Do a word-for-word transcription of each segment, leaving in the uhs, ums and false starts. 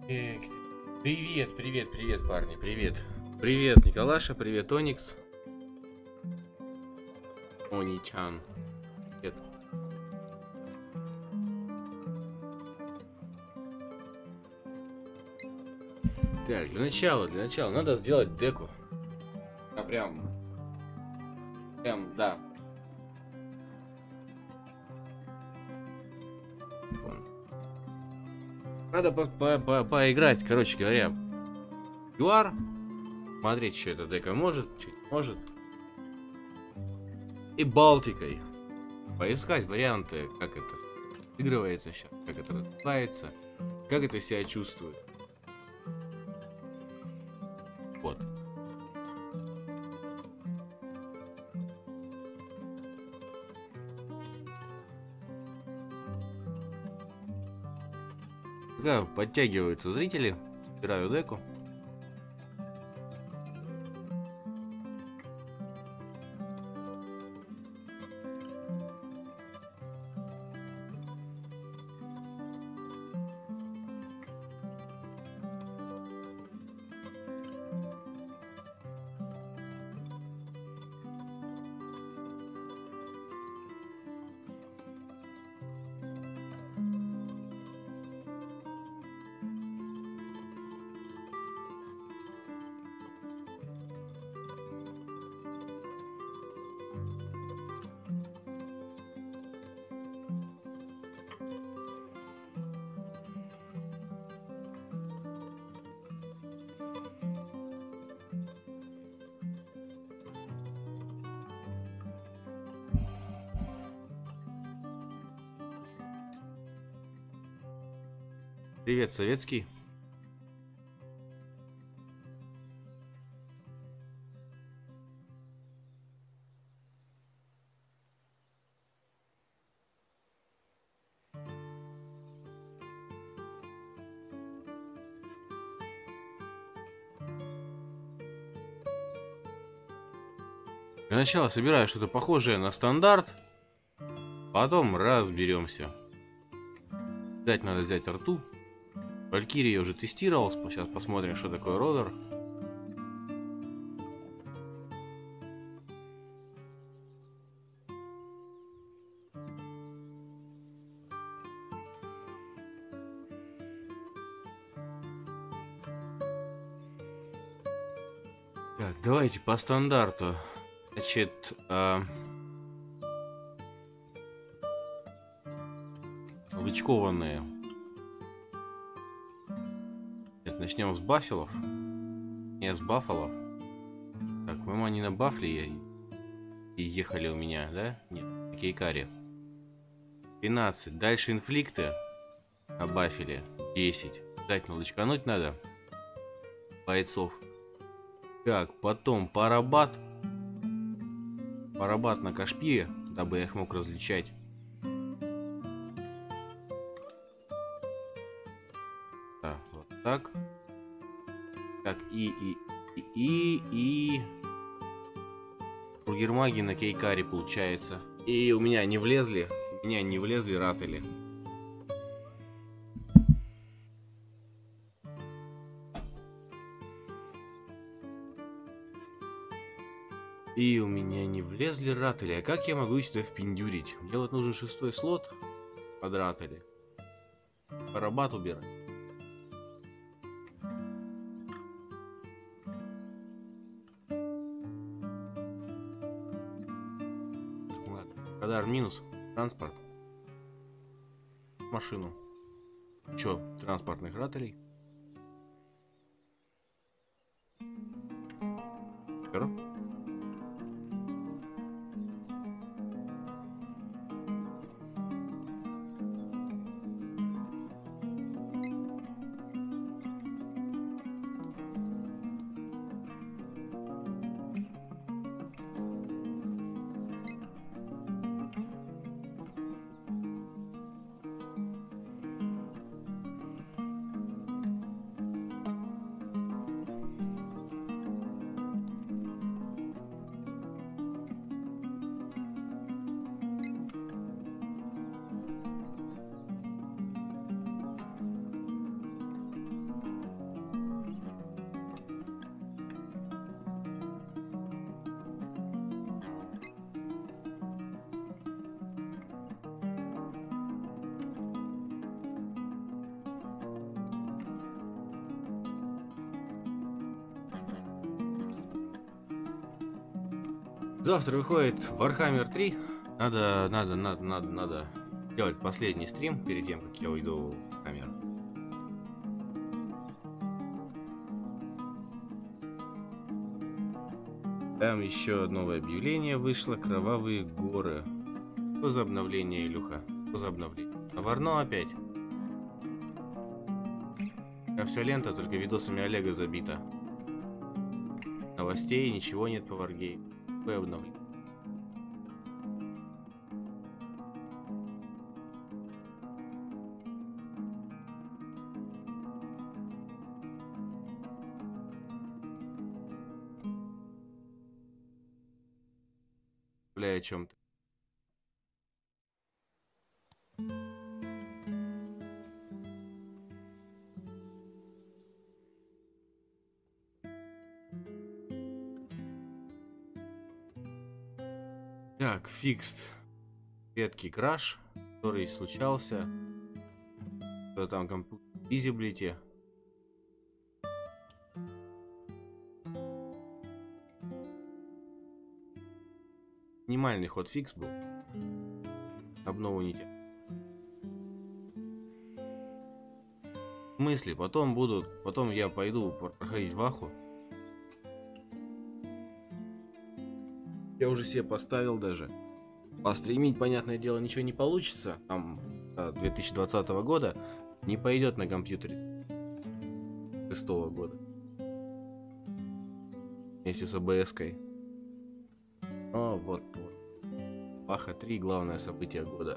Так, привет, привет, привет, парни, привет. Привет, Николаша, привет, Оникс. Они-чан. Привет. Так, для начала, для начала надо сделать деку. А прям, прям, да. Надо по -по -по поиграть, короче говоря. ю ар. Смотреть, что эта дека может, что не может. И Балтикой. Поискать варианты, как это игрывается сейчас, как это развивается, как это себя чувствует. Вот. Пока подтягиваются зрители, собираю деку. Привет, советский. Для начала собираю что-то похожее на стандарт. Потом разберемся. Дать надо взять рту. Валькирия я уже тестировал. Сейчас посмотрим, что такое ровер. Так, давайте по стандарту. Значит, э, вычкованные. Начнем с баффелов. Не с баффалов. Так, по-моему, они на бафле и ехали у меня, да? Нет, на кейкаре. двенадцать. Дальше инфликты на баффеле. десять. Обязательно лочкануть надо бойцов. Так, потом парабат. Парабат на кашпире, дабы я их мог различать. Так, вот так. Так, и, и, и, и, и... Бургермаги на кейкаре получается. И у меня не влезли, у меня не влезли раттели. И у меня не влезли раттели. А как я могу сюда впендюрить? Мне вот нужен шестой слот под раттели. Парабат убирать. Радар минус. Транспорт. Машину. Чё? Транспортных рателей. Хорошо. Завтра выходит Warhammer три. Надо, надо, надо, надо, надо сделать последний стрим перед тем, как я уйду в камеру. Там еще новое объявление вышло. Кровавые горы. Что за обновление, Илюха? Что за обновление? Наварно опять. А вся лента только видосами Олега забита. Новостей, ничего нет по Wargame. Какое обновление? Бля, о чем-то. Так, фикст. Редкий краш, который случался. Что там, компьютер визиблити. Минимальный ход фикс был. Обнову не те. В смысле? Потом будут. Потом я пойду проходить ваху. Я уже себе поставил даже. Постримить, понятное дело, ничего не получится. Там две тысячи двадцатого года не пойдет на компьютере шестого года. Вместе с АБС-кой. О, вот, вот. Ваха три, главное событие года.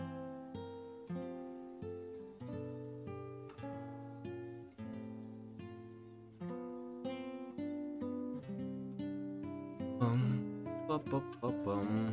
Пам-па-па-па-пам.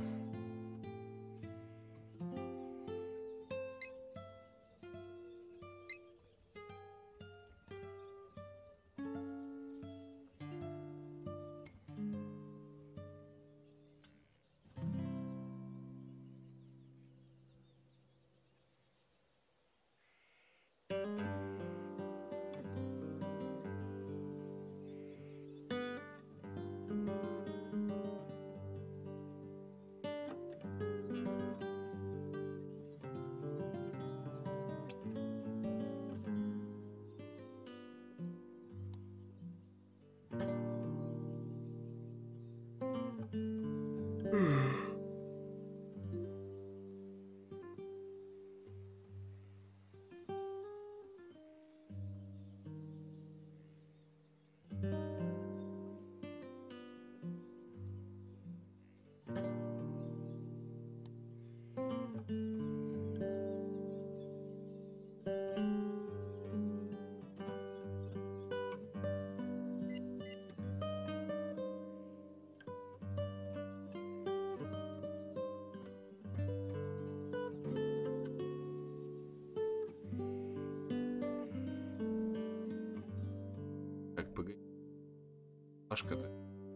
Так, погоди. Пашка-то.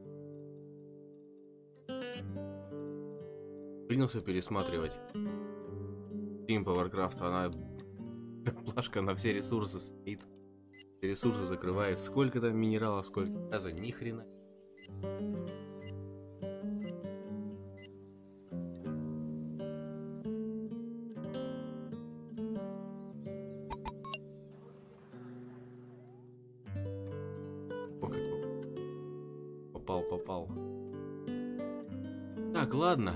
Принялся пересматривать фильм по Warcraft, она плашка на все ресурсы стоит. Все ресурсы закрывает. Сколько там минералов, сколько газа, ни хрена. Попал, попал. Так, ладно.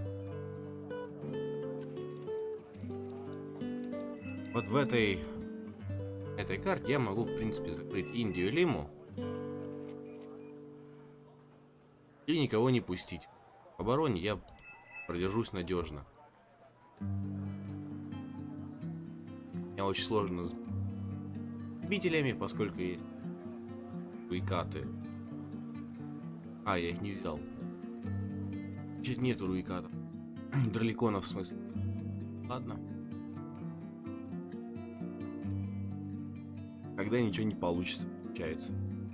Вот в этой этой карте я могу, в принципе, закрыть Индию и Лиму и никого не пустить. В обороне я продержусь надежно. Мне очень сложно с любителями, поскольку есть руикаты. А, я их не взял. Чуть нету руикатов. Драликонов, в смысле. Ладно. Когда ничего не получится, получается.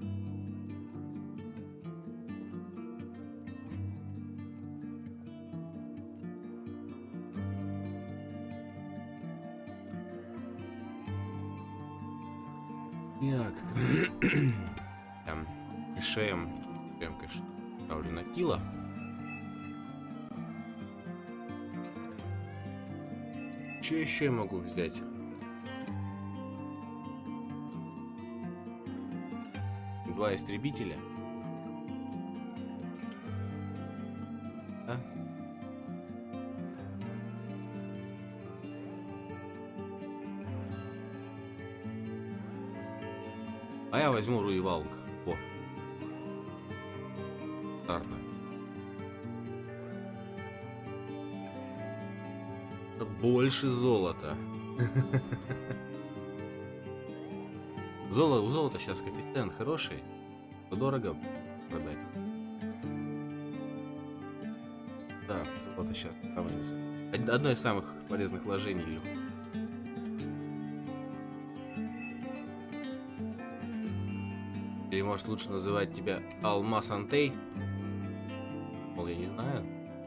Так. Там кэшем. Прям кэш. Ставлю на кило. Что еще я могу взять? Два истребителя. А? А я возьму Руевалк. О. Карта. Больше золота. Золото, у золота сейчас коэффициент хороший. Дорого продать. Да, золото сейчас сравнивается. Одно из самых полезных вложений. Или может лучше называть тебя Алмаз Антей? Мол, я не знаю.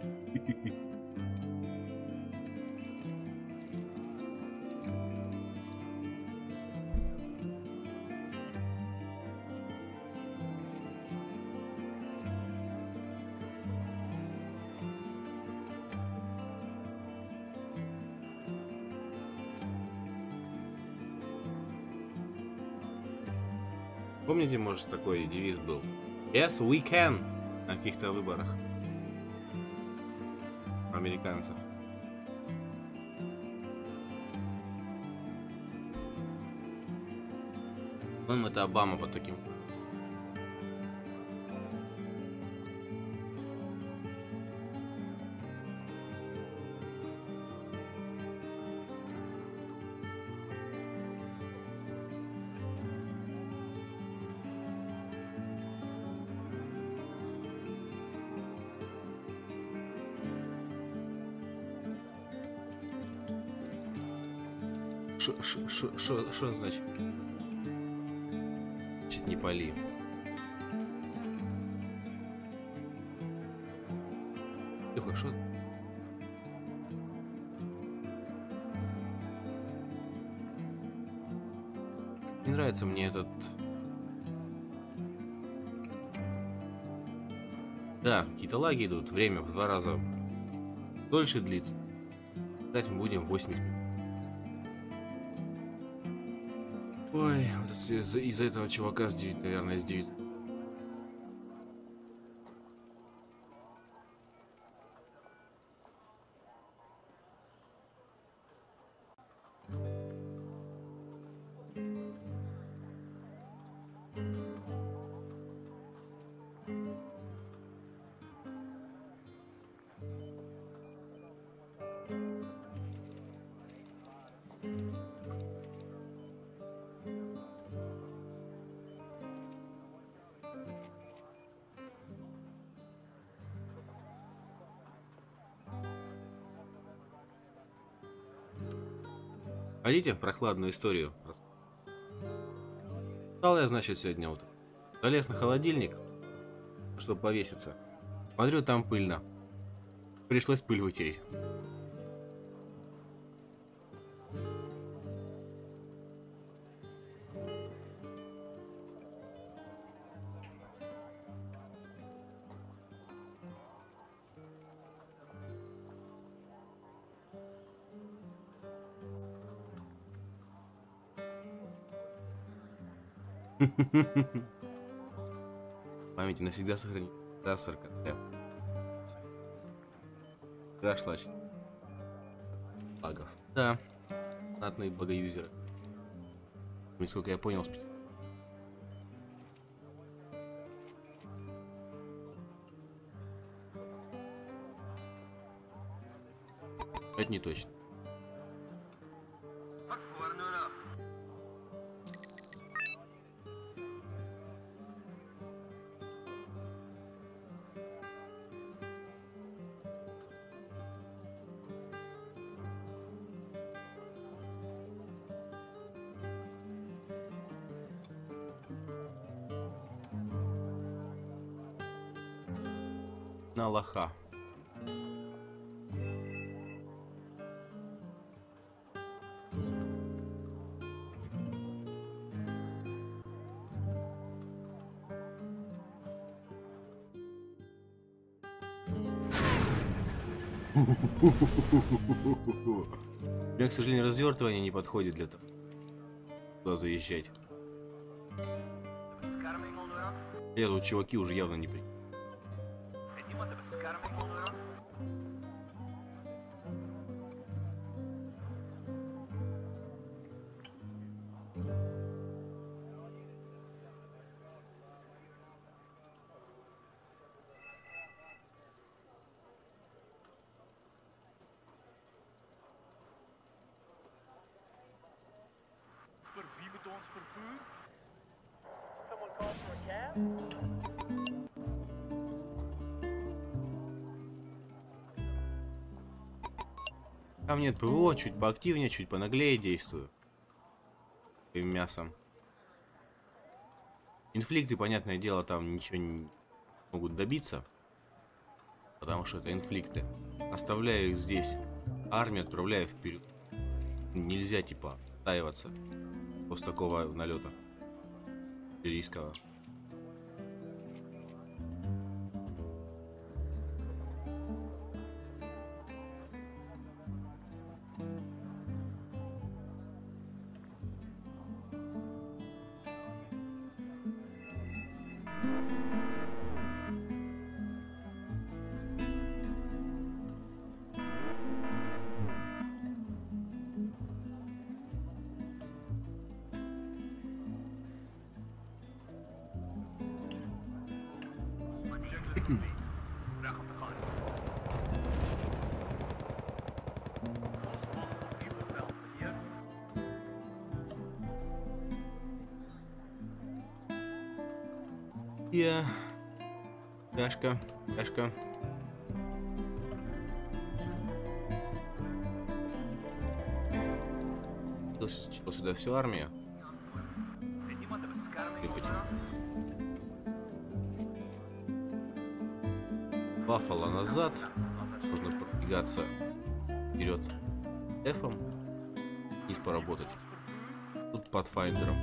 Помните, может, такой девиз был? Yes, we can! На каких-то выборах. Американцев. По-моему, это Обама под таким. Что значит? Чуть не пали. Тихо, что? Не нравится мне этот... Да, какие-то лаги идут, время в два раза дольше длится. Кстати, мы будем в восемьдесят. Ой, вот из-за из этого чувака с девять, наверное, с девять. Хотите прохладную историю? Стал я, значит, сегодня утром. Залез на холодильник, чтобы повеситься. Смотрю, там пыльно. Пришлось пыль вытереть. Памяти навсегда сохранить. Да, сорок. Да, шла багов. Да. Знатные багаюзеры. Насколько я понял, специально. Это не точно. На лоха. У меня, к сожалению, развертывание не подходит для того, туда заезжать. Я тут чуваки уже явно не при. Wie moet ons vervoer? Someone called for a cab? Там нет ПВО, чуть поактивнее, чуть понаглее действую. И мясом. Инфликты, понятное дело, там ничего не могут добиться. Потому что это инфликты. Оставляю их здесь. Армию отправляю вперед. Нельзя, типа, отстаиваться после такого налета сирийского. Я... Тяжко, тяжко. Чего сюда всю армию? Баффало назад. Нужно продвигаться вперед F-ом. Вниз поработать. Тут Pathfinder'ом.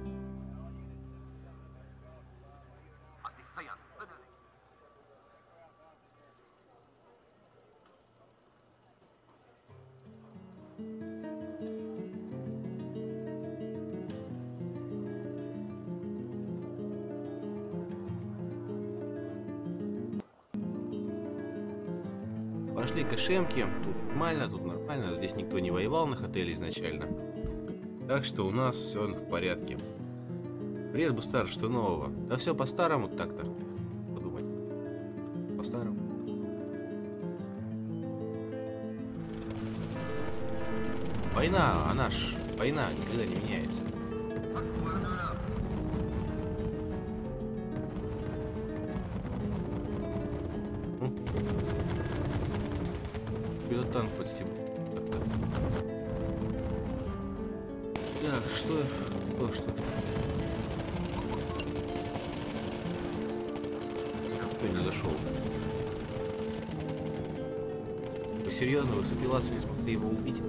Пошли к Эшемке. Тут нормально, тут нормально. Здесь никто не воевал на отеле изначально. Так что у нас все в порядке. Привет, Бустар, что нового? Да все по-старому так-то. Подумать. По-старому. Война, она ж... Война никогда не меняется. Этот танк подстеб. Так, что? Что, что? Кто не зашел? Вы серьезно, вы сопиласы не смогли его убить?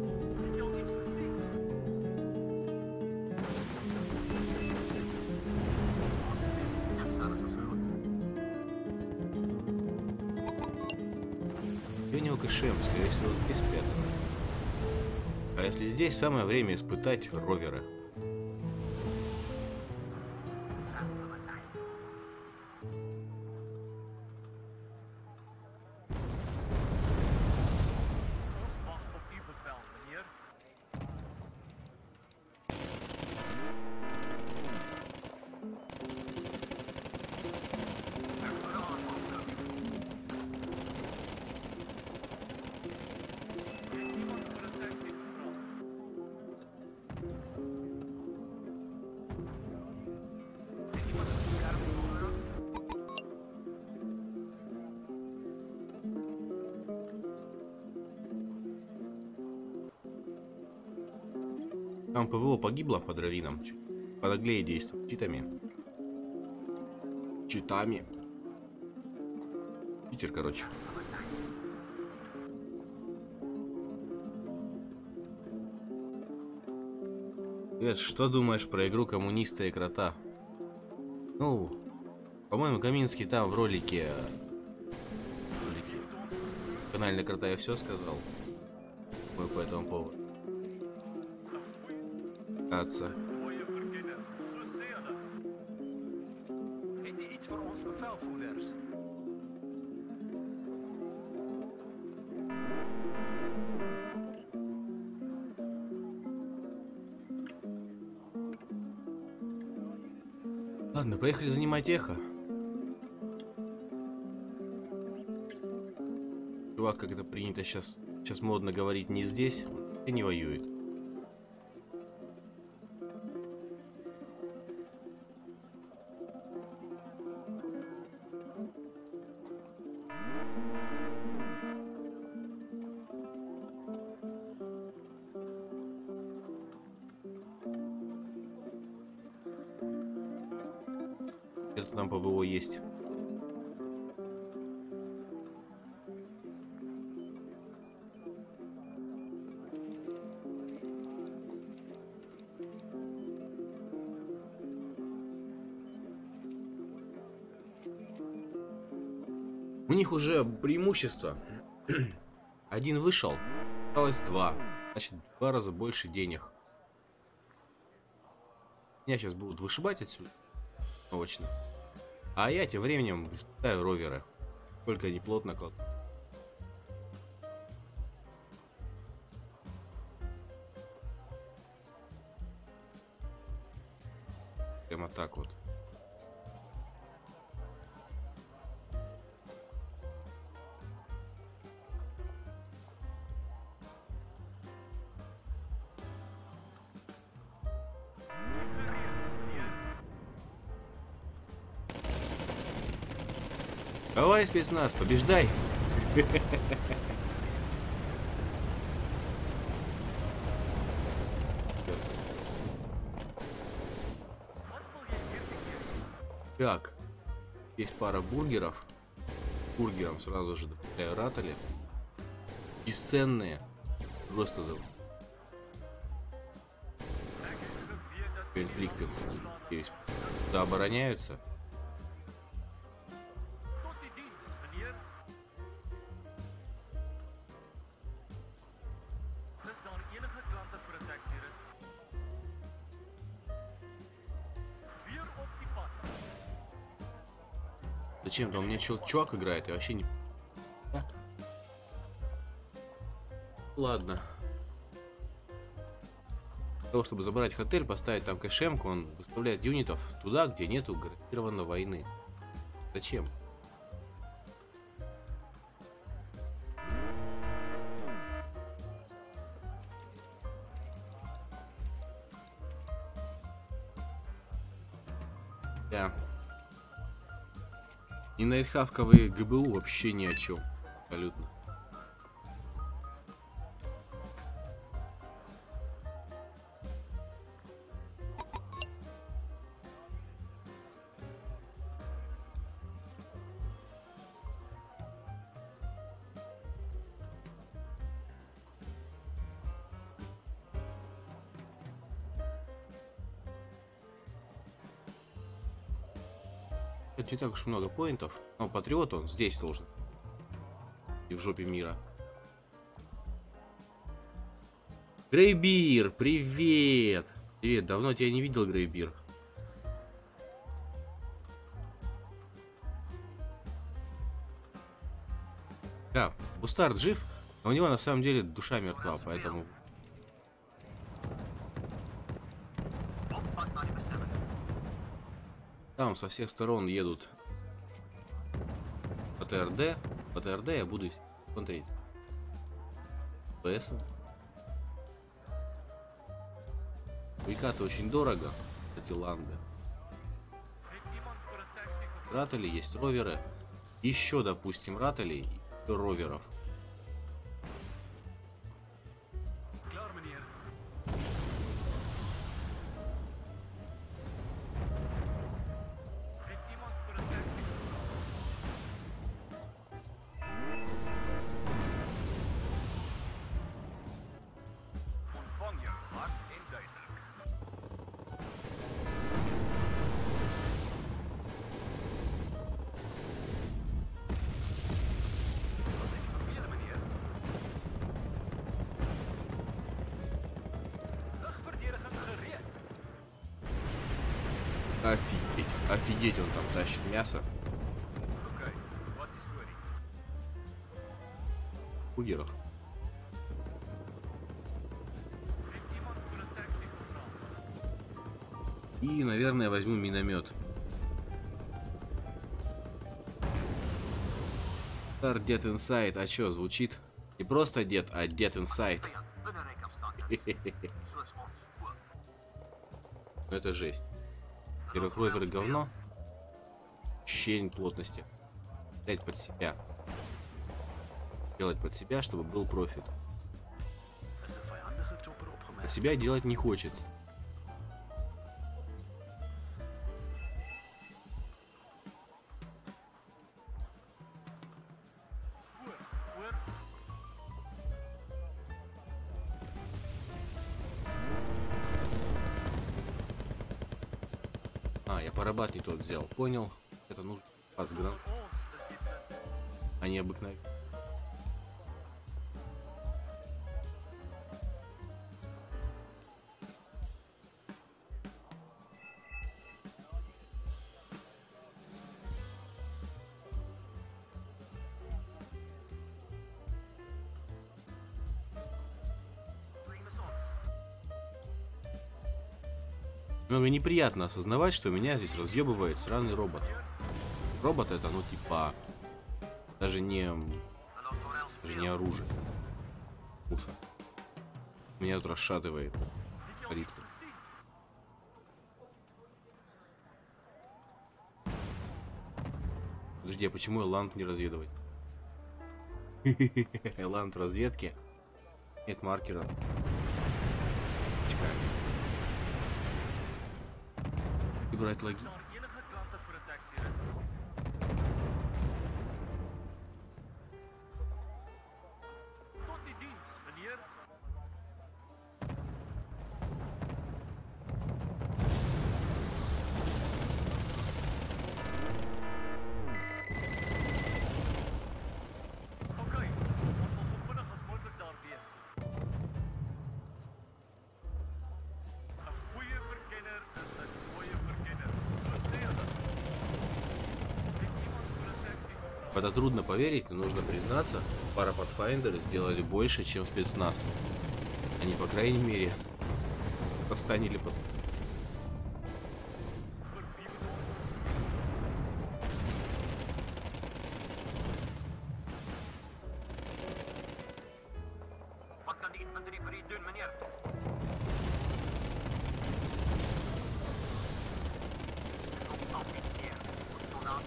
Кэшем, скорее всего, здесь спят. А если здесь, самое время испытать роверы. Там ПВО погибло под равином. Понаглее действует. Читами. Читами. Питер, короче. Эд, что думаешь про игру коммуниста и крота? Ну, по-моему, Каминский там в ролике... в ролике... В канале Крота я все сказал. Мы по этому поводу. Кажется. Mooie verkennen. Zo zie je dat. Heeft hij iets voor ons bevelvoerders? Ладно, поехали занимать эхо. Чувак, как это принято сейчас, сейчас модно говорить, не здесь, и не воюет. Где-то там ПВО есть. У них уже преимущество. Один вышел, осталось два. Значит, в два раза больше денег. Меня сейчас будут вышибать отсюда. Точно. А я тем временем испытаю роверы. Только они плотно кладут. Прямо так вот. Давай, спецназ, побеждай! Так, есть пара бургеров. Бургером сразу же добавляю ратали. Бесценные. Просто за конфликты. Да, обороняются. Tot die dienst, meneer. Is daar enige klante vir 'n taxi-rit? Weer op die pad. Зачем-то у меня чел- чувак играет, я вообще не... Так. Ладно. Для того, чтобы забрать отель, поставить там кэшемку, он выставляет юнитов туда, где нету гарантированной войны. Зачем? Да. И найтхавковые ГБУ вообще ни о чем. Абсолютно. Это не так уж много поинтов. Но патриот он здесь должен. И в жопе мира. Грейбир, привет! Привет, давно тебя не видел, Грейбир. Да, Бустард жив, но у него на самом деле душа мертва, поэтому... Там со всех сторон едут по ТРД. По ТРД я буду смотреть. ПС. Вейкаты очень дорого. Эти ланды. Heeft iemand vir 'n taxi gevoel? Ратали, есть роверы. Еще, допустим, ратали и еще роверов. Klaar, meneer. Heeft iemand vir 'n taxi gevoel? Ontvang jou hard en duidelik. Dat is Офигеть, офигеть, он там тащит мясо. Oké, wat is story? Кугеров. Heeft iemand voor een taxi gevraagd? И, наверное, возьму миномет. Star Dead Inside. А чё, звучит? Не просто Dead, а Dead Inside. Ну это жесть. Во-первых, ровер говно. Ощущение плотности. Взять под себя. Делать под себя, чтобы был профит. Под себя делать не хочется. Voor, voor. А, я парабат не тот взял. Понял. Это нужно пацгран, Ons is dit een а не обыкновенный. Немного неприятно осознавать, что меня здесь разъебывает сраный робот. Робот это, ну типа, даже не, даже не оружие. Мусор. Меня тут расшатывает. Ритм. Подожди, а почему Эланд не разведывать? Эланд в разведке? Нет маркера. Чекаем. И брать логи. Is daar enige klanten voor een taxi-rit? Tot die dienst, meneer. Oké, ons sal so vinnig as moontlik daar wees. 'n Goeie verkenner is 'n goeie verkenner. So sê hulle. Het iemand vir 'n taxi gevra? В это трудно поверить, но нужно признаться, пара Pathfinder сделали больше, чем спецназ. Они, по крайней мере, постанили под... Vir wie bedoel jy? Wat kan die infanterie vir u doen, meneer? Kom af hier, meneer. Ons soldaat.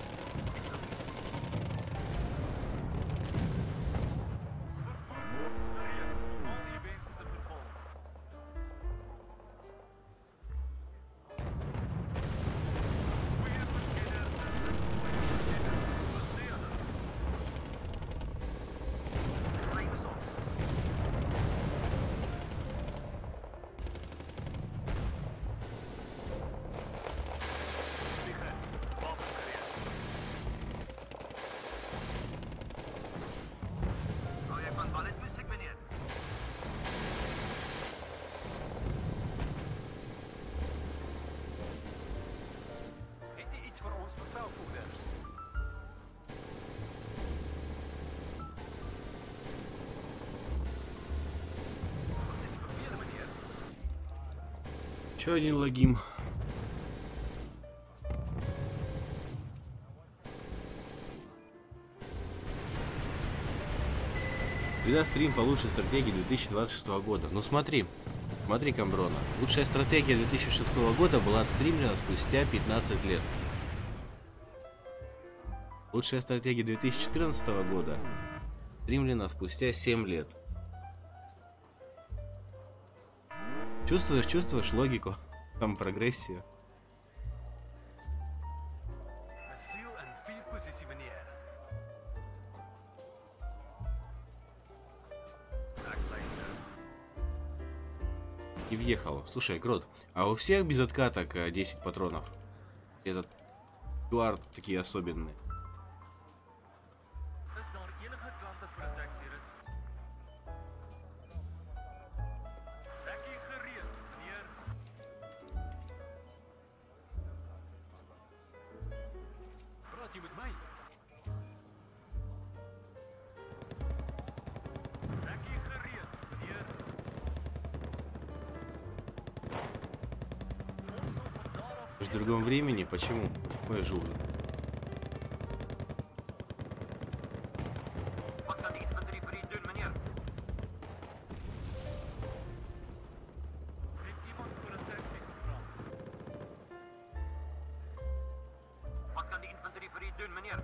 Vervoer ons gereed om al die wense te vervul. Goeie verkenner is 'n goeie verkenner. So sê hulle. Neem ons op. Vliegen, wapens gereed. Hou jy van balletmusiek, meneer? Het jy iets vir ons bevelvoerders? Wat is die bevele, meneer? Еще один логим. Когда стрим по лучшей стратегии две тысячи двадцать шестого года. Ну смотри, смотри, Камброна. Лучшая стратегия две тысячи шестого года была отстримлена спустя пятнадцать лет. Лучшая стратегия две тысячи четырнадцатого года стримлена спустя семь лет. Чувствуешь, чувствуешь логику, там прогрессию. Asiel in vier posisie, meneer. Ek luister. И въехала. Слушай, Крот, а у всех без откаток э, десять патронов? Этот ку ар такие особенные. Is daar enige klanten vir 'n taxi-rit? Ek hier gereed, meneer. В другом времени? Почему? Ой, жук. Wat kan de infanterie voor u doen, meneer? Heeft iemand voor een taxi gevraagd? Wat kan de infanterie voor u doen, meneer?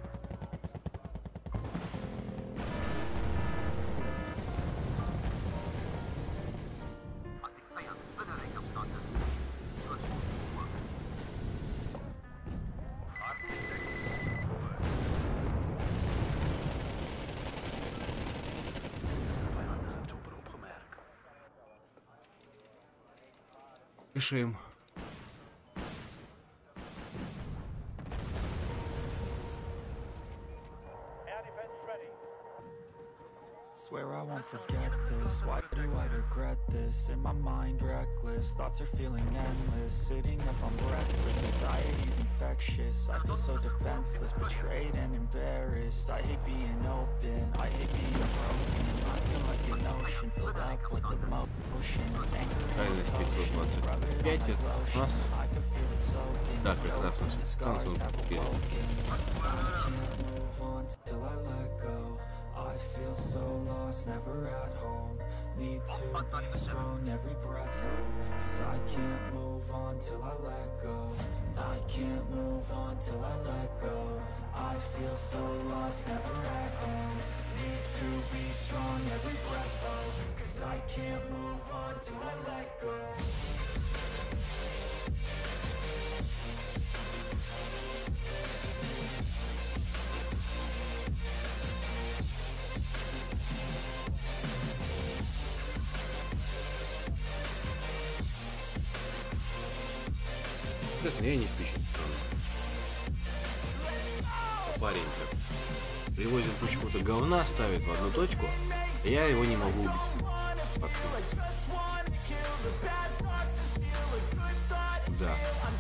Als die vijand binnen rijkafstand is, dan is het voor. Vijandige chopper opgemerkt. Пишем. Air defense ready. Swear I won't forget this. Why do I regret this? In my mind, reckless. Thoughts are feeling endless. Sitting up, I'm breathless. Anxiety's infectious. I feel so defenseless, betrayed and embarrassed. I hate being open. I hate being broken. I feel like an ocean filled up with emotion. Anger Правильно, пятьсот двадцать пять это у нас. I can feel it soaking. Да, как раз на станцию купили. I can't move on till I let go. I feel so lost, never at home. Need to be strong, every breath hold. Cause I can't move on till I let go. I can't move on till I let go. I feel so lost, never at home. Need to be strong, every breath hold. Cause I can't move on till I let go. Честно, я не впечатлен. Парень-то привозит кучу-то говна, ставит в одну точку, и я его не могу убить. Подсказать. Да.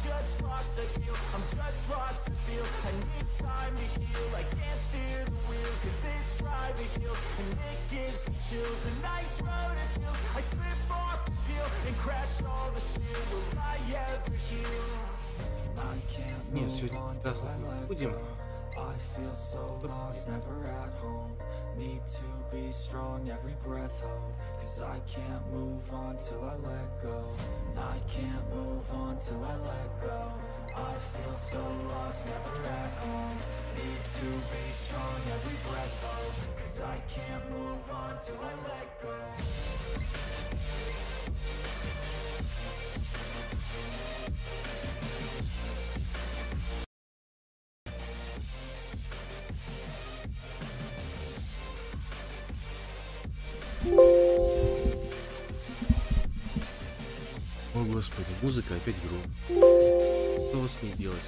Нет, сегодня будем. I feel so lost, never at home. Need to be strong, every breath hold. Cause I can't move on till I let go. I can't move on till I let go. I feel so lost, never at home. Need to be strong, every breath hold. Cause I can't move on till I let go. О, господи, музыка опять громко. Что вы с ней делаете?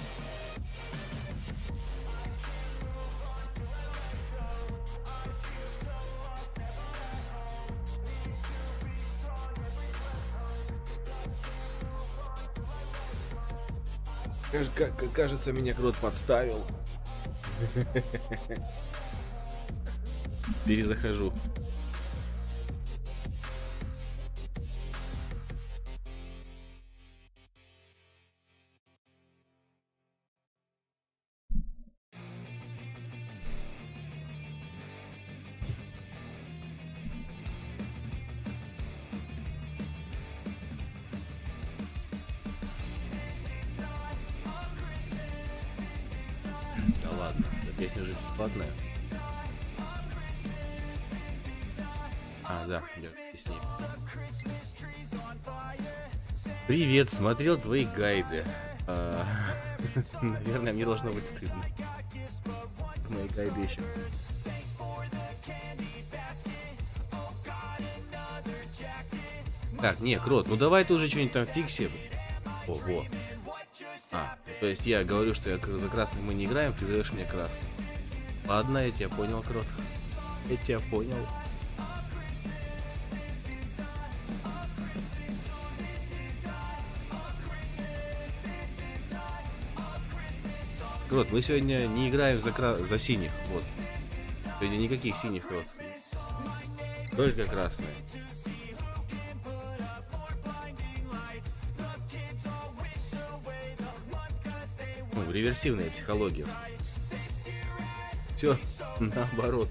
Кажется, меня крот подставил. Перезахожу. Да ладно, эта песня уже бесплатная. А, да, я песни. Привет, смотрел твои гайды. А, наверное, мне должно быть стыдно. Мои гайды еще. Так, не, крот, ну давай ты уже что-нибудь там фикси. Ого. А, то есть я говорю, что я за красных мы не играем, ты зовешь меня красным. Ладно, я тебя понял, крот. Я тебя понял. Крот, мы сегодня не играем за, кра... за синих, вот. Сегодня никаких синих, крот. Только красные. Ну, реверсивная психология. Все наоборот.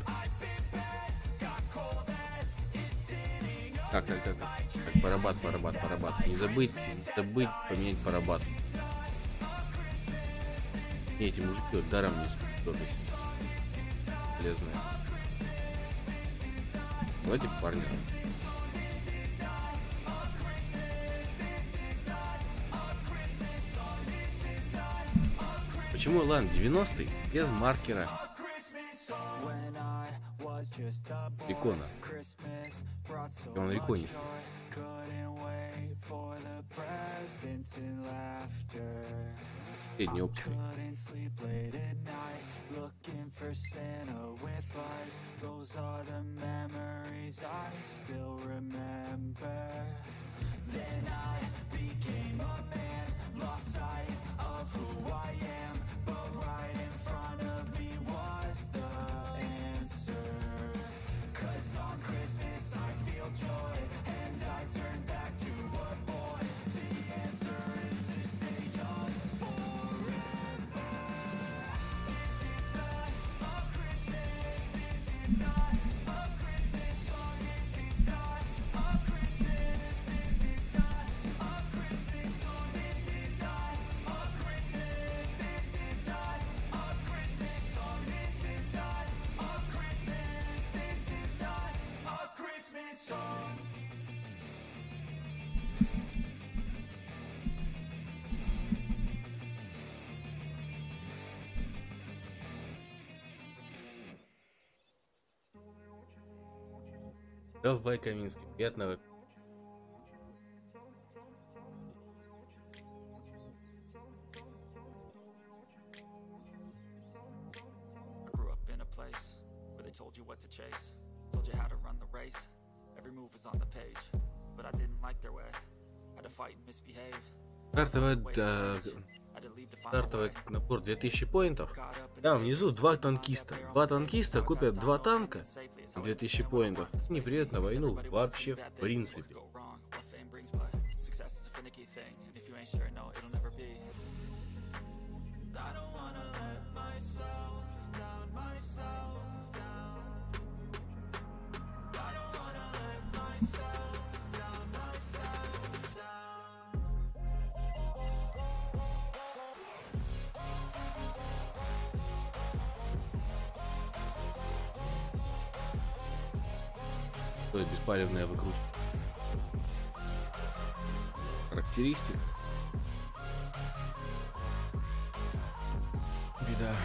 Так, так, так, так, парабат, парабат, парабат. Не забыть, не забыть поменять парабат. Не, эти мужики вот даром несут что-то полезное. Давайте парни. Почему, ладно, девяностый без маркера? Рекона. Он реконистый. Средний оптик. Давай, Каминский, приятного. Стартовый, да, стартовый набор две тысячи поинтов. Да, внизу два танкиста. Два танкиста купят два танка. две тысячи поинтов. Не привет на войну вообще в принципе. Беспалевная выкрутка. Характеристик. Беда.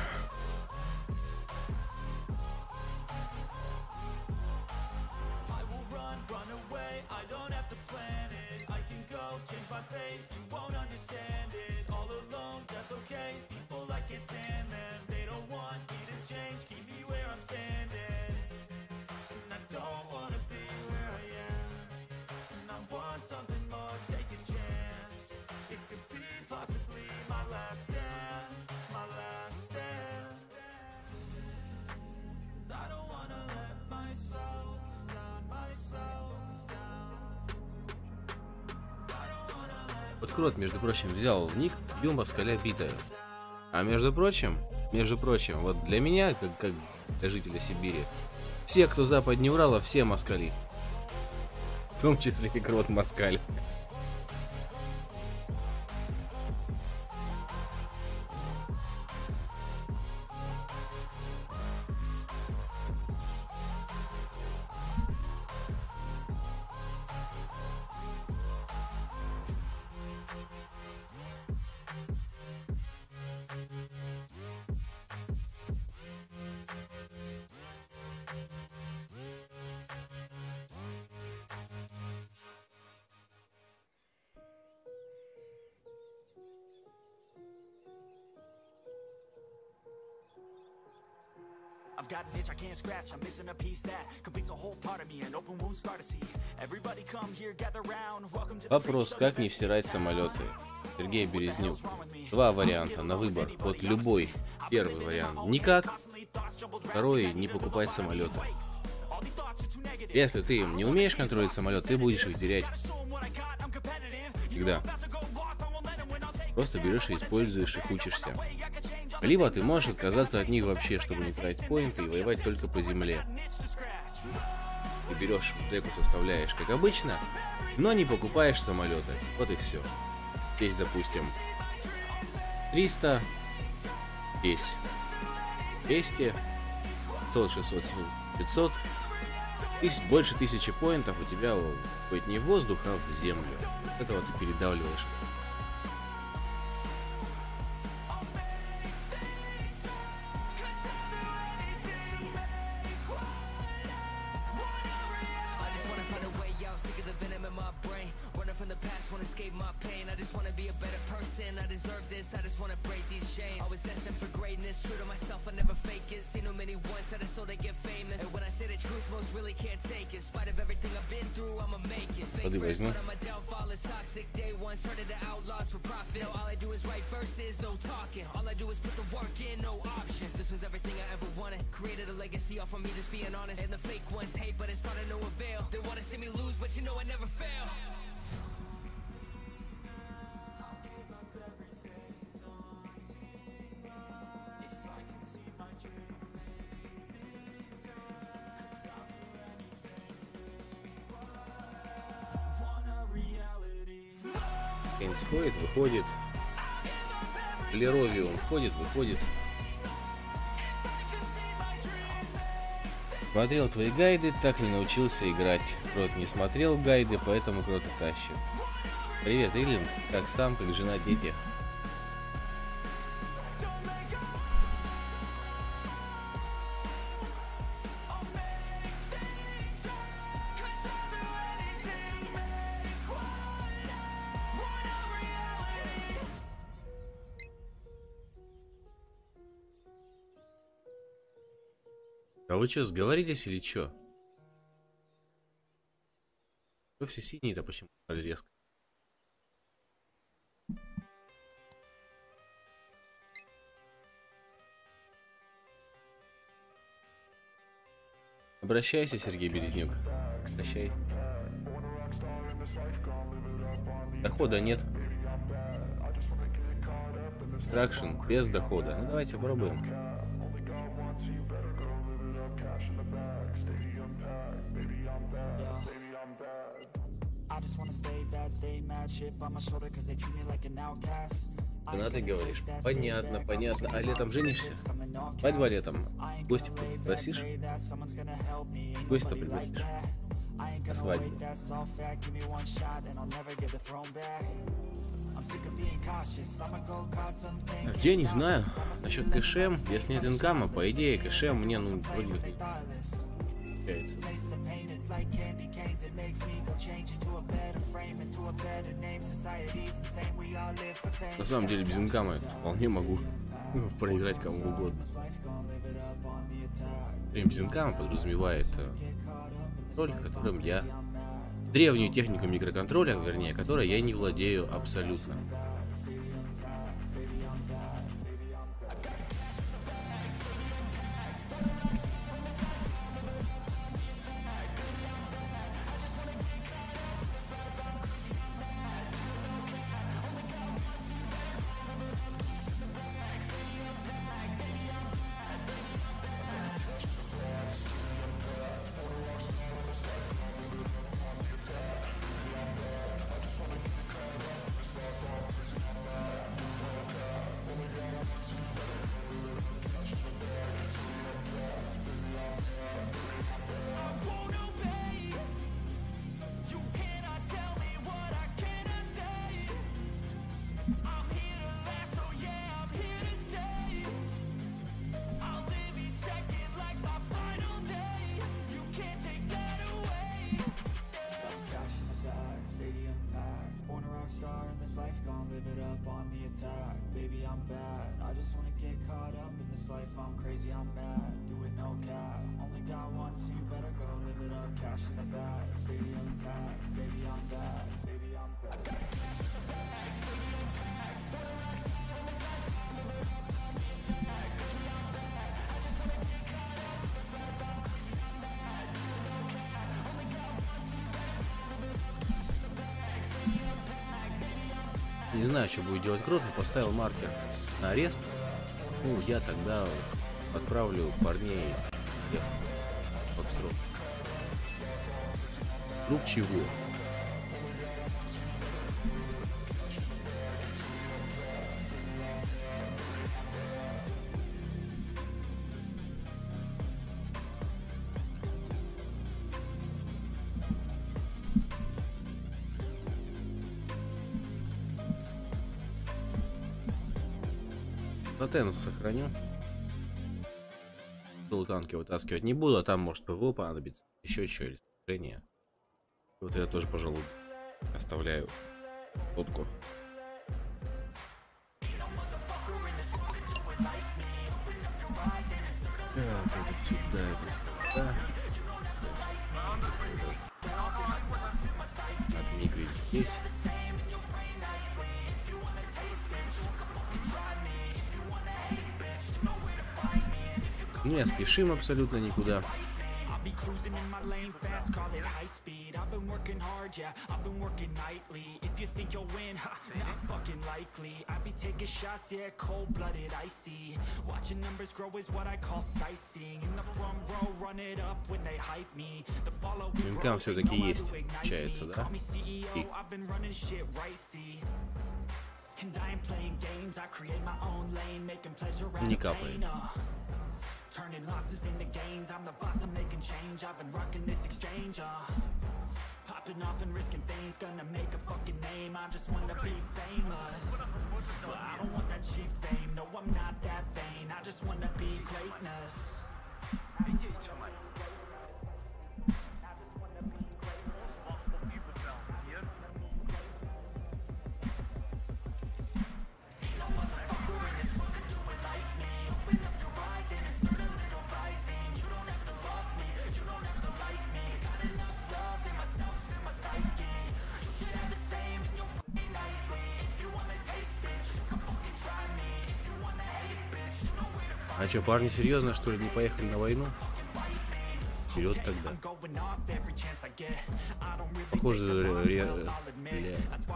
Вот Крот, между прочим, взял ник «Бью москаля битая». А между прочим, между прочим, вот для меня, как, как для жителя Сибири, все, кто западнее Урала, все москали. В том числе и Крот москаль. I've got an itch I can't scratch, I'm missing a piece that completes a whole part of me, an open wound scar to see. Everybody come here, gather round, welcome to the Вопрос, как не всирать самолеты? Сергей Березнюк. Два варианта на выбор. Вот любой. Первый вариант никак. Второй, не покупать самолеты. Если ты не умеешь контролировать самолет, ты будешь их терять. Всегда. Просто берешь и используешь их, учишься. Либо ты можешь отказаться от них вообще, чтобы не тратить поинты и воевать только по земле. Ты берешь деку, составляешь как обычно, но не покупаешь самолеты. Вот и все. Здесь, допустим, триста, здесь двести, пятьсот, шестьсот, пятьсот. Тысяч, больше тысячи поинтов у тебя будет не в воздух, а в землю. Это вот ты передавливаешь. Воды возьму. Кейнс входит, выходит. Леровиум входит, выходит. Смотрел твои гайды, так не научился играть. Крот не смотрел гайды, поэтому Крот и тащит. Привет, Илин. Как сам, как жена, дети. А вы что, сговорились или что? Что все синие-то почему стали резко? Обращайся, Сергей Березнюк. Обращайся. Дохода нет. Extraction без дохода. Ну давайте попробуем. Жена, ты говоришь? Понятно, понятно. А летом женишься? Свадьба летом. Гости пригласишь? Гости-то пригласишь? На свадьбу. Я не знаю. Насчет кэшем, если нет инкама, по идее, кэшем мне, ну, вроде бы получается. На самом деле, без инкама я вполне могу проиграть кому угодно. Без инкама подразумевает контроль, которым я... Древнюю технику микроконтроля, вернее, которой я не владею абсолютно. Не знаю, что будет делать Крот, но поставил маркер на арест. Ну, я тогда отправлю парней в Фокстрот. Вдруг чего? Тенс сохраню. Танки вытаскивать не буду, а там может ПВО понадобится. Еще что-то решение. Вот это тоже, пожалуй, оставляю фотку. Так, это сюда, это сюда. Отмигать здесь. Не спешим абсолютно никуда. Инкам все-таки есть, получается, да? И... не капает. Turning losses into gains, I'm the boss, I'm making change. I've been rocking this exchange, uh popping off and risking things, gonna make a fucking name. I just wanna be famous, but I don't want that cheap fame. No, I'm not that vain, I just wanna be greatness. А что, парни серьезно, что ли, не поехали на войну? Вперед тогда. Похоже, ре... ре...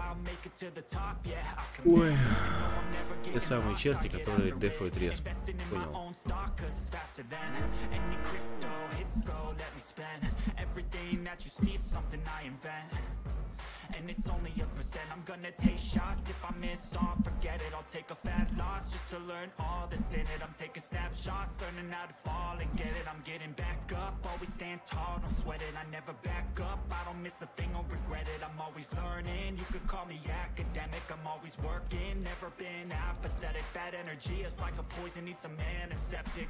Ой. Те самые черти, которые дефают респ. Понял. And it's only a percent. I'm gonna take shots. If I miss all, forget it. I'll take a fat loss just to learn all that's in it. I'm taking snapshots, learning how to fall and get it. I'm getting back up, always stand tall, don't sweat it. I never back up, I don't miss a thing or regret it. I'm always learning, you could call me academic. I'm always working, never been apathetic. Bad energy is like a poison, needs some antiseptic.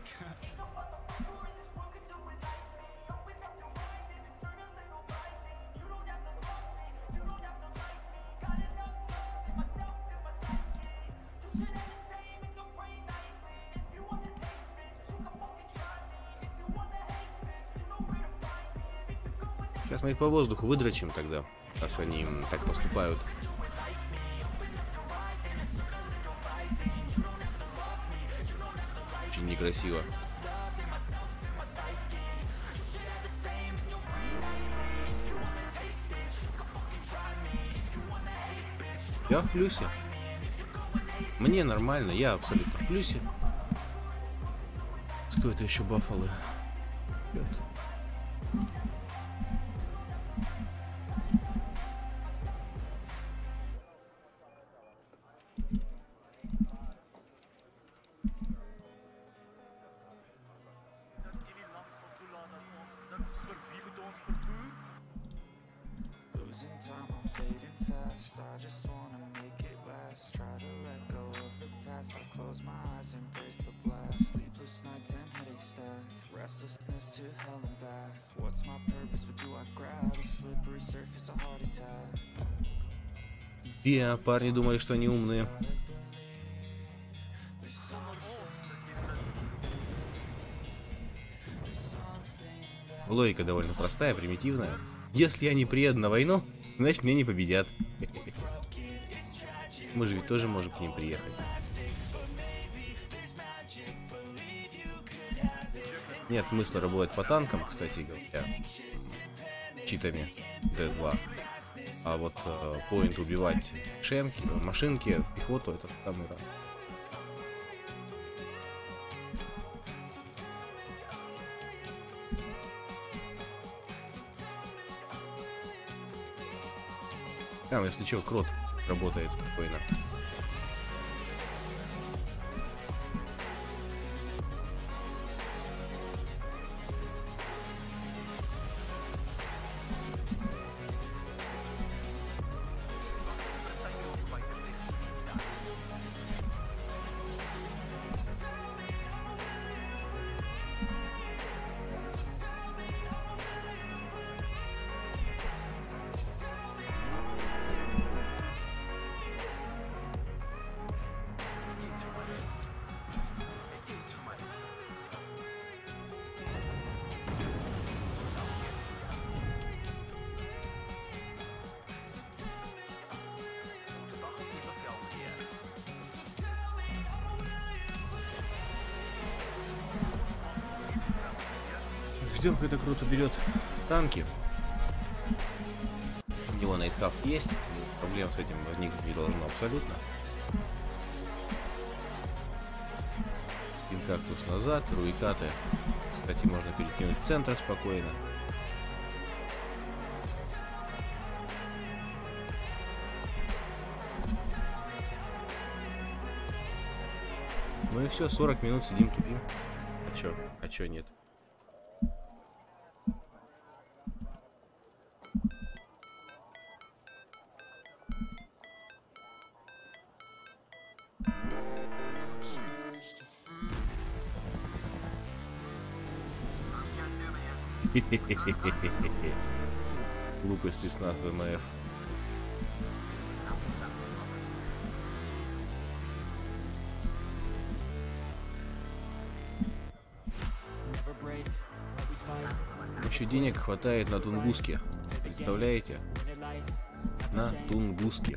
Сейчас мы их по воздуху выдрочим тогда, раз они так поступают. Очень некрасиво. Я в плюсе. Мне нормально, я абсолютно в плюсе. Кто это еще баффалы? И парни думали, что они умные. Логика довольно простая, примитивная. Если я не приеду на войну, значит меня не победят. Мы же ведь тоже можем к ним приехать. Нет смысла работать по танкам, кстати говоря, читами Д два. А вот э, поинт убивать шемки, машинки, пехоту, это в самый раз. Там, если что, крот работает спокойно. Ждем, когда круто берет танки. У него найтхав есть, проблем с этим возникнуть не должно абсолютно. Инкактус назад, руикаты, кстати, можно перекинуть в центр спокойно. Ну и все, сорок минут сидим тупим. А чё? А чё нет? Глупый спецназ ВМФ. Еще денег хватает на Тунгуске. Представляете? На Тунгуске.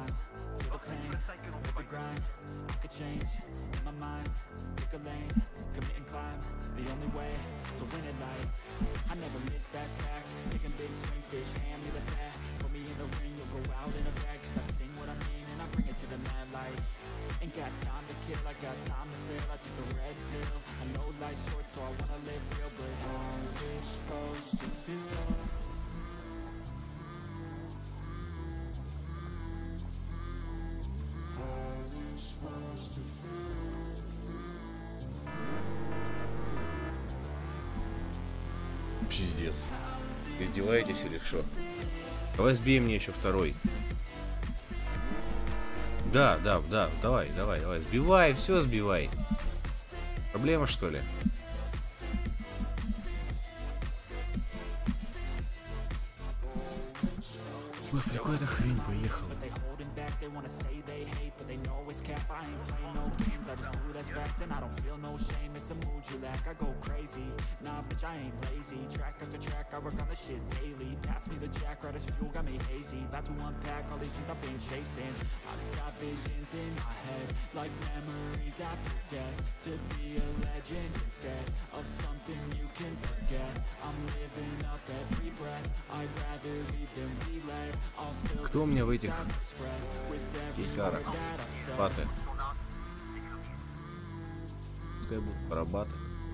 The only way to win at life. I never miss that fact. Taking big swings, bitch, hand me the bat. Put me in the ring, you'll go out in a bag. Cause I sing what I mean and I bring it to the mad light. Ain't got time to kill, I got time to feel. I took the red pill. I know life's short, so I wanna live real. But how's it supposed to feel? How's it supposed to feel? Пиздец. Издеваетесь или что? Давай сбей мне еще второй. Да, да, да, давай, давай, давай. Сбивай, все сбивай. Проблема, что ли? Господи, какая-то хрень поехала. And I don't feel no shame, it's a mood you lack. I go crazy, nah bitch I ain't lazy. Track after track, I work on the shit daily. Pass me the jack, right as fuel, got me hazy. About to unpack all these things I've been chasing. I've got visions in my head, like memories after death. To be a legend instead of something you can forget. I'm living up every breath, I'd rather lead than be led. I'll fill Кто у меня в этих кейкарах? Паты. Пускай будут парабаты.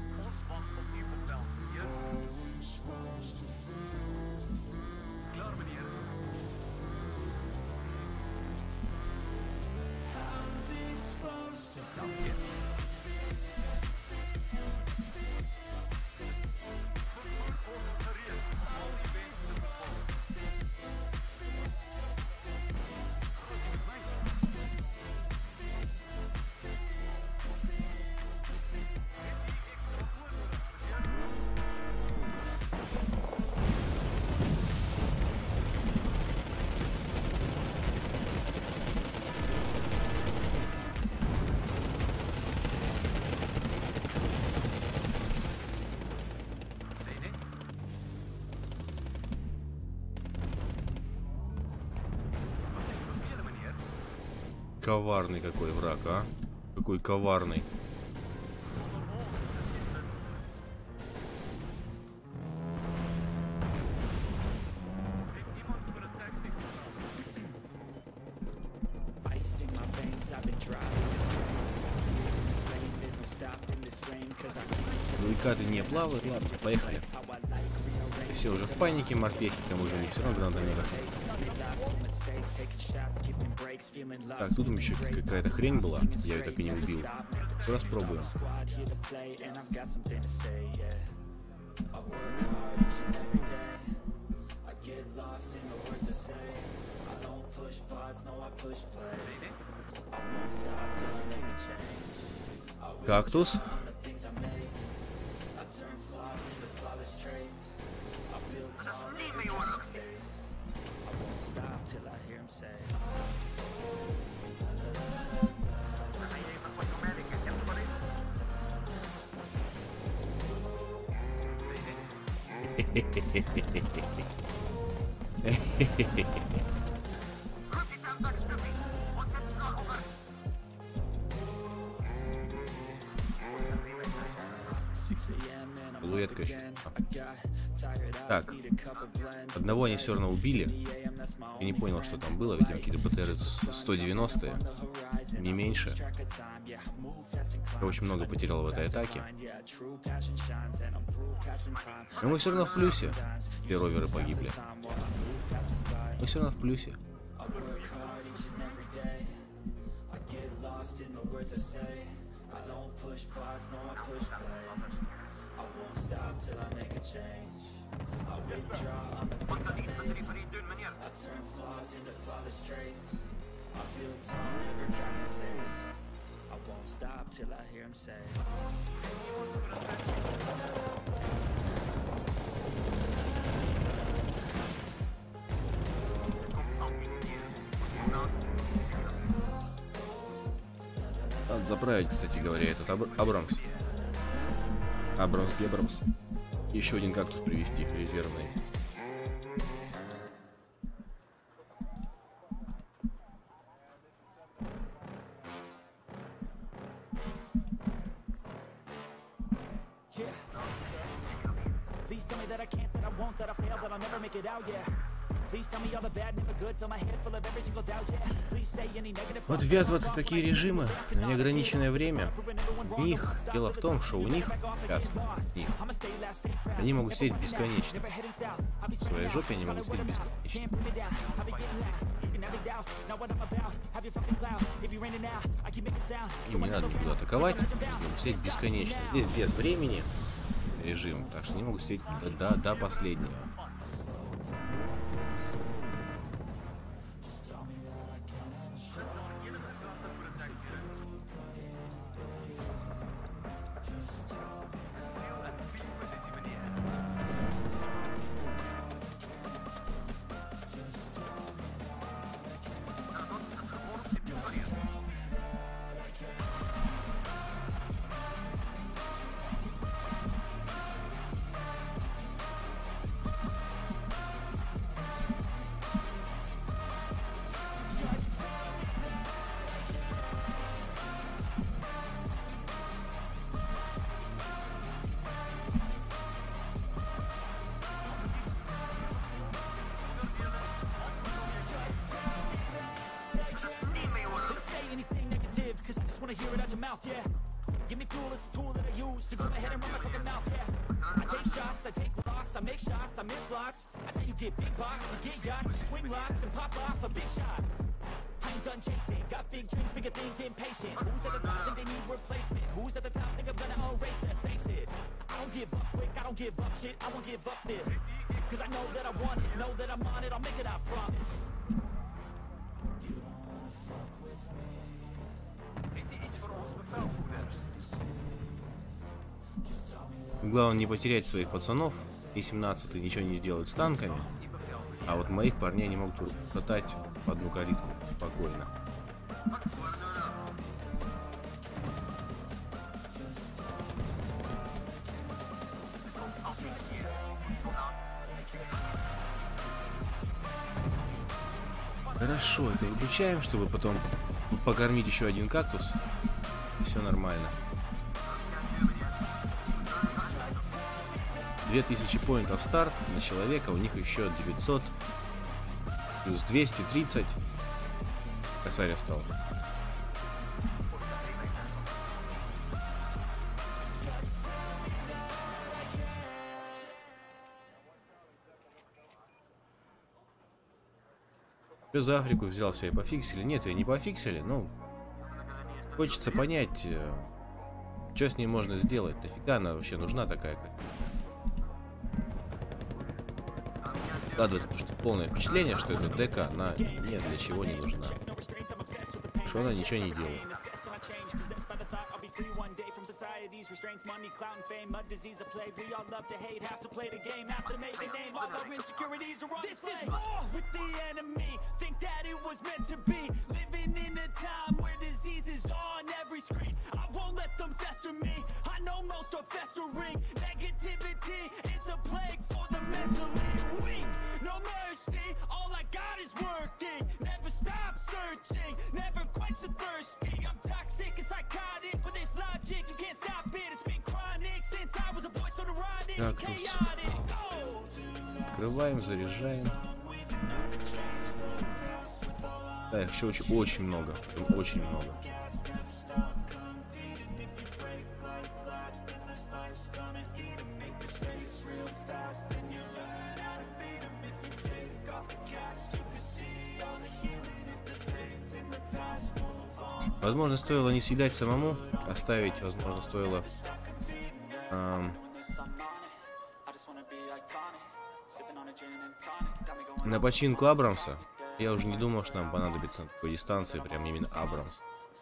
Коварный какой враг, а? Какой коварный. Ну и каты не плавают, ладно, поехали. Все уже в панике, морпехи, к тому же у них все равно гранатометов. Так, тут еще какая-то хрень была, я ее так и не убил. Раз пробуем. Кактус. Луэтка еще. Так, одного они все равно убили. Я не понял, что там было. Видимо, какие-то БТР сто девяностые, не меньше. Я очень много потерял в этой атаке. Но мы все равно в плюсе. Все роверы погибли. Мы все равно в плюсе. Надо заправить, кстати говоря, этот Аб Абрамс. Абрамс Гебрамс. Еще один кактус привезти, резервный. Вот ввязываться в такие режимы на неограниченное время, у них, дело в том, что у них, сейчас, у них, они могут сидеть бесконечно. В своей жопе они могут сидеть бесконечно. Им не надо никуда атаковать, они могут сидеть бесконечно. Здесь без времени режим, так что они могут сидеть до, до, до последнего. Главное не потерять своих пацанов. И семнадцатый ничего не сделают с танками. А вот моих парней не могут катать в одну калитку спокойно. Хорошо, это выключаем, чтобы потом покормить еще один кактус. Все нормально. две тысячи поинтов старт на человека, у них еще девятьсот, плюс двести тридцать. Косарь остался. Что за Африку взялся и пофиксили? Нет, ее не пофиксили, ну... Хочется понять, что с ней можно сделать. Нафига она вообще нужна такая? Складывается, потому что полное впечатление, что эта дека, она нет для чего не нужна. Что она ничего не делает. No mercy, all I got is working. Never stop searching, never quench the thirsty. I'm toxic and psychotic with this logic. You can't stop it, it's been chronic since I was a boy, so neurotic and chaotic. Открываем, заряжаем. Да, их еще очень, очень много. Прям очень много. Возможно, стоило не съедать самому, оставить, возможно, стоило эм, на починку Абрамса. Я уже не думал, что нам понадобится на такой дистанции прям именно Абрамс.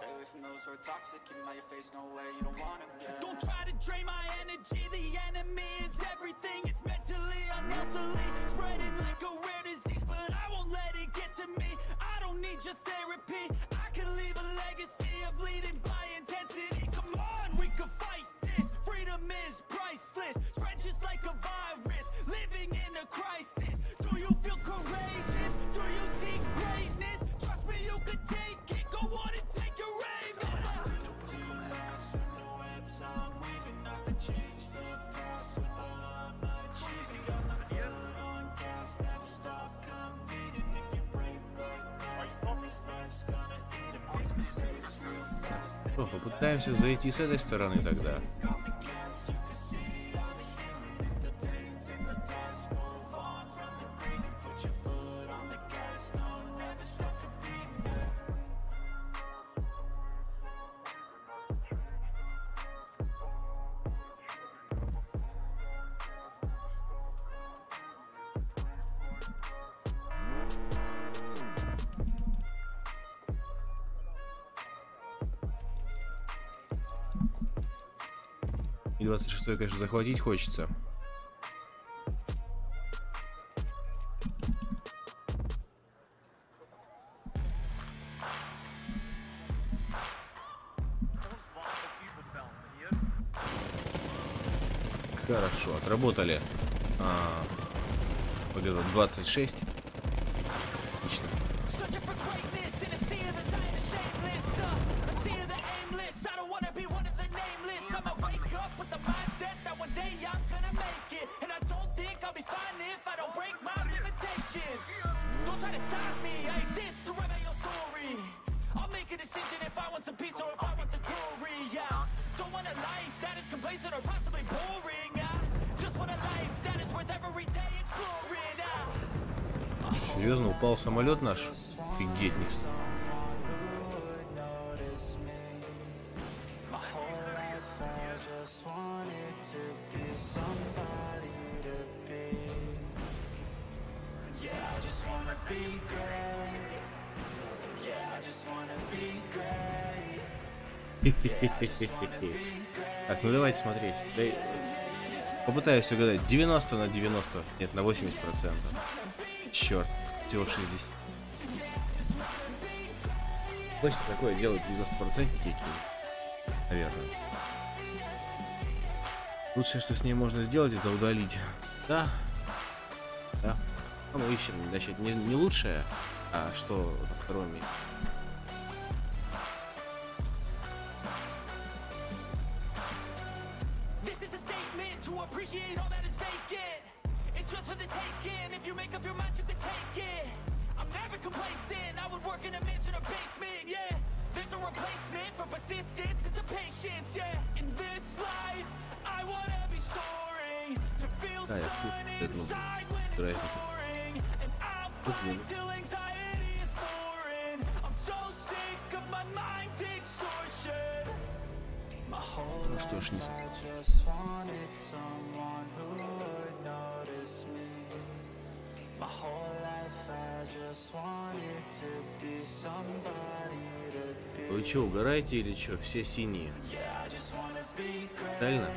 Что, попытаемся зайти с этой стороны тогда. И двадцать шестой, конечно, захватить хочется. Хорошо, отработали. А, победа двадцать шесть. Отлично. Серьезно, упал самолет наш? Офигеть, не ст- Так, ну давайте смотреть. Попытаюсь угадать. девяносто на девяносто. Нет, на восемьдесят процентов. Черт, всего шестьдесят. Точно такое делают девяносто процентов кики. Наверное. Лучшее, что с ней можно сделать, это удалить. Да. Да. А мы ищем, значит, не, не лучшее, а что на втором месте. Да, я тут это разница. Тут Ну что ж, не... Вы что, угораете или что? Все синие. Реально?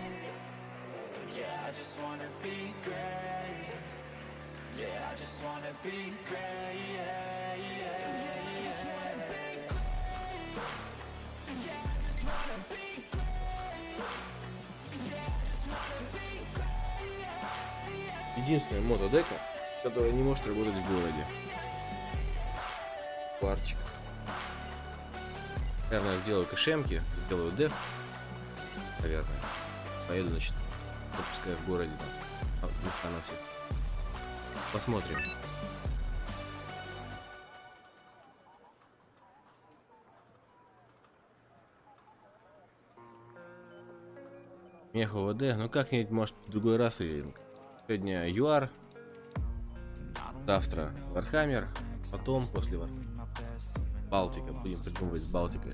Единственная мотодека, которая не может работать в городе. Парчик. Наверное, сделаю кэшемки, сделаю деф. Наверное. Поеду, значит, пускай в городе там. А, на всех. Посмотрим. Мех ОВД, ну как-нибудь, может, в другой раз или... Сегодня ю ар, завтра Вархаммер, потом после Вар... Балтика. Будем придумывать с Балтикой.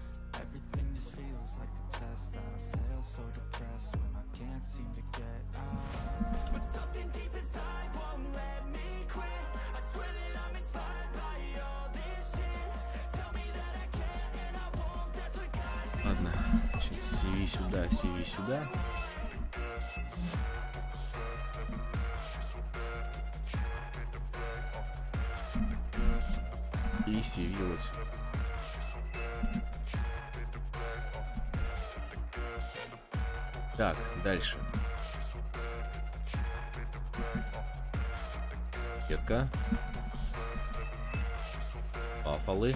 Ладно, си ви сюда, си ви сюда. И си ви вот сюда. Так, дальше. Кетка. Баффалы.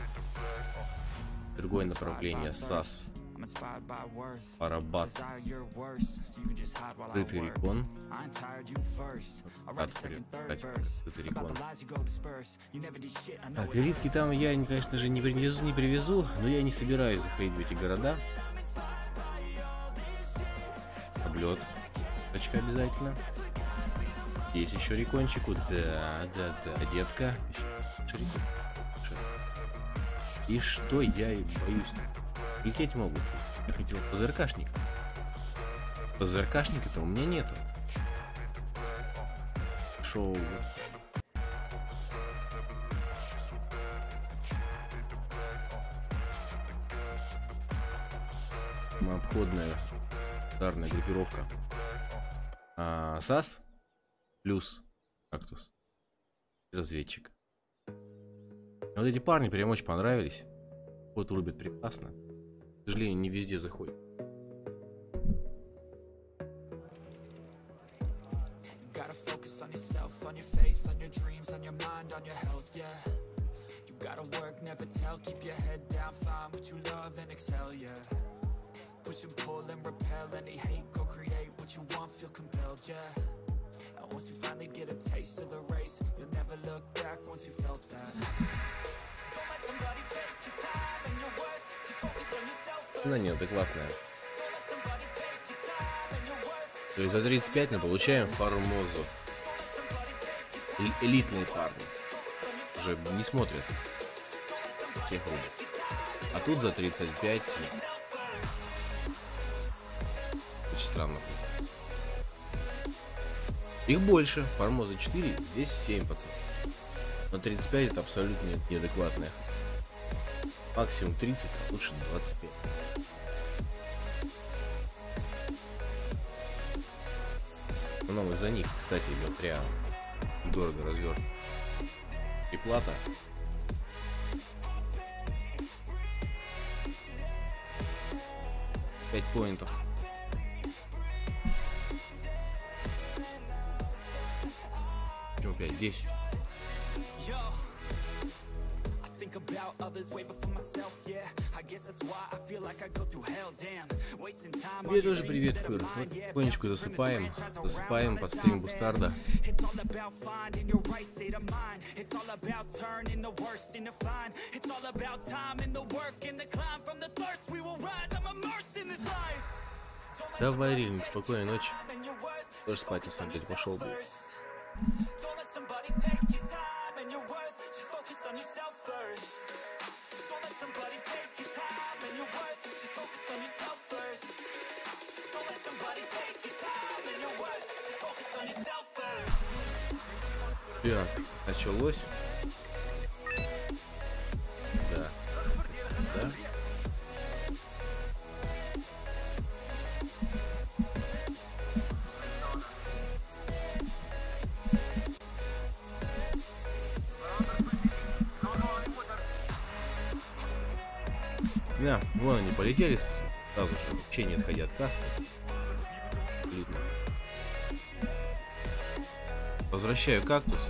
Другое направление. САС. Парабат. Открытый рекон. Открытый рекон. Так, элитки там я, конечно же, не привезу, не привезу, но я не собираюсь заходить в эти города. Облет. Точка обязательно. Есть еще рекончику. Да, да, да. Детка. Еще рекон. И что я боюсь? Лететь могут. Я хотел ПЗРКшник. ПЗРКшника-то у меня нету. Шоу. Обходная ударная группировка. А, САС плюс Кактус. Разведчик. Вот эти парни прям очень понравились. Вот рубят прекрасно. К сожалению, не везде заходит. Она неадекватная. То есть за тридцать пять мы получаем Формозу. Э элитные парни. Уже не смотрят. Тех рубят. А тут за тридцать пять... Очень странно. Их больше. Формоза четыре, здесь семь, пацаны. Но тридцать пять это абсолютно неадекватная. Максимум тридцать, а лучше двадцать пять. Ну, нам из-за них, кстати, идет прям дорого развернут. И плата. пять поинтов. Почему пять? десять. Тебе тоже привет, Фыр. Вот потихонечку засыпаем. Засыпаем под стрим Бустарда. Давай, Рильник, спокойной ночи. Тоже спать, на самом деле, пошел бы. Somebody take your time and your worth. Just focus on yourself first. Так, началось. Да. Да. Да, вон они полетели сразу же, вообще не отходя от кассы. Абсолютно. Возвращаю кактус.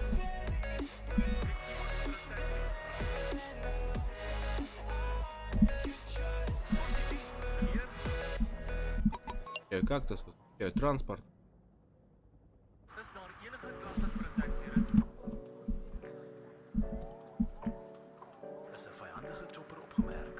Возвращаю кактус, возвращаю транспорт. Is daar enige inligting vir 'n taxi-rit? Is 'n vyandige chopper opgemerk?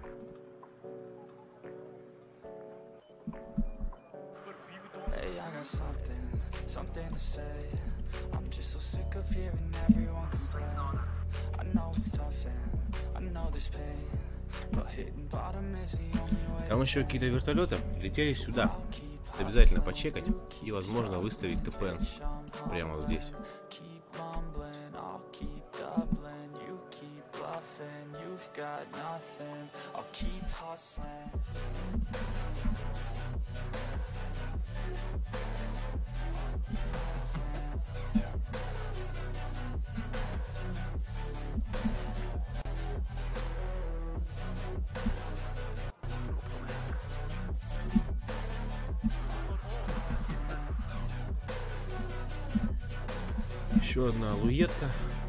Vir wie moet ons Hey, I got something, something to say. I'm just so sick of hearing everyone complain. I know it's tough and I know there's pain, but hitting bottom is the only way. Там еще какие-то вертолеты летели сюда. Обязательно почекать и, возможно, выставить ТПНС прямо вот здесь. Keep mumbling, I'll keep doubling. You keep bluffing, you've got nothing. I'll keep hustling. Еще одна луетка.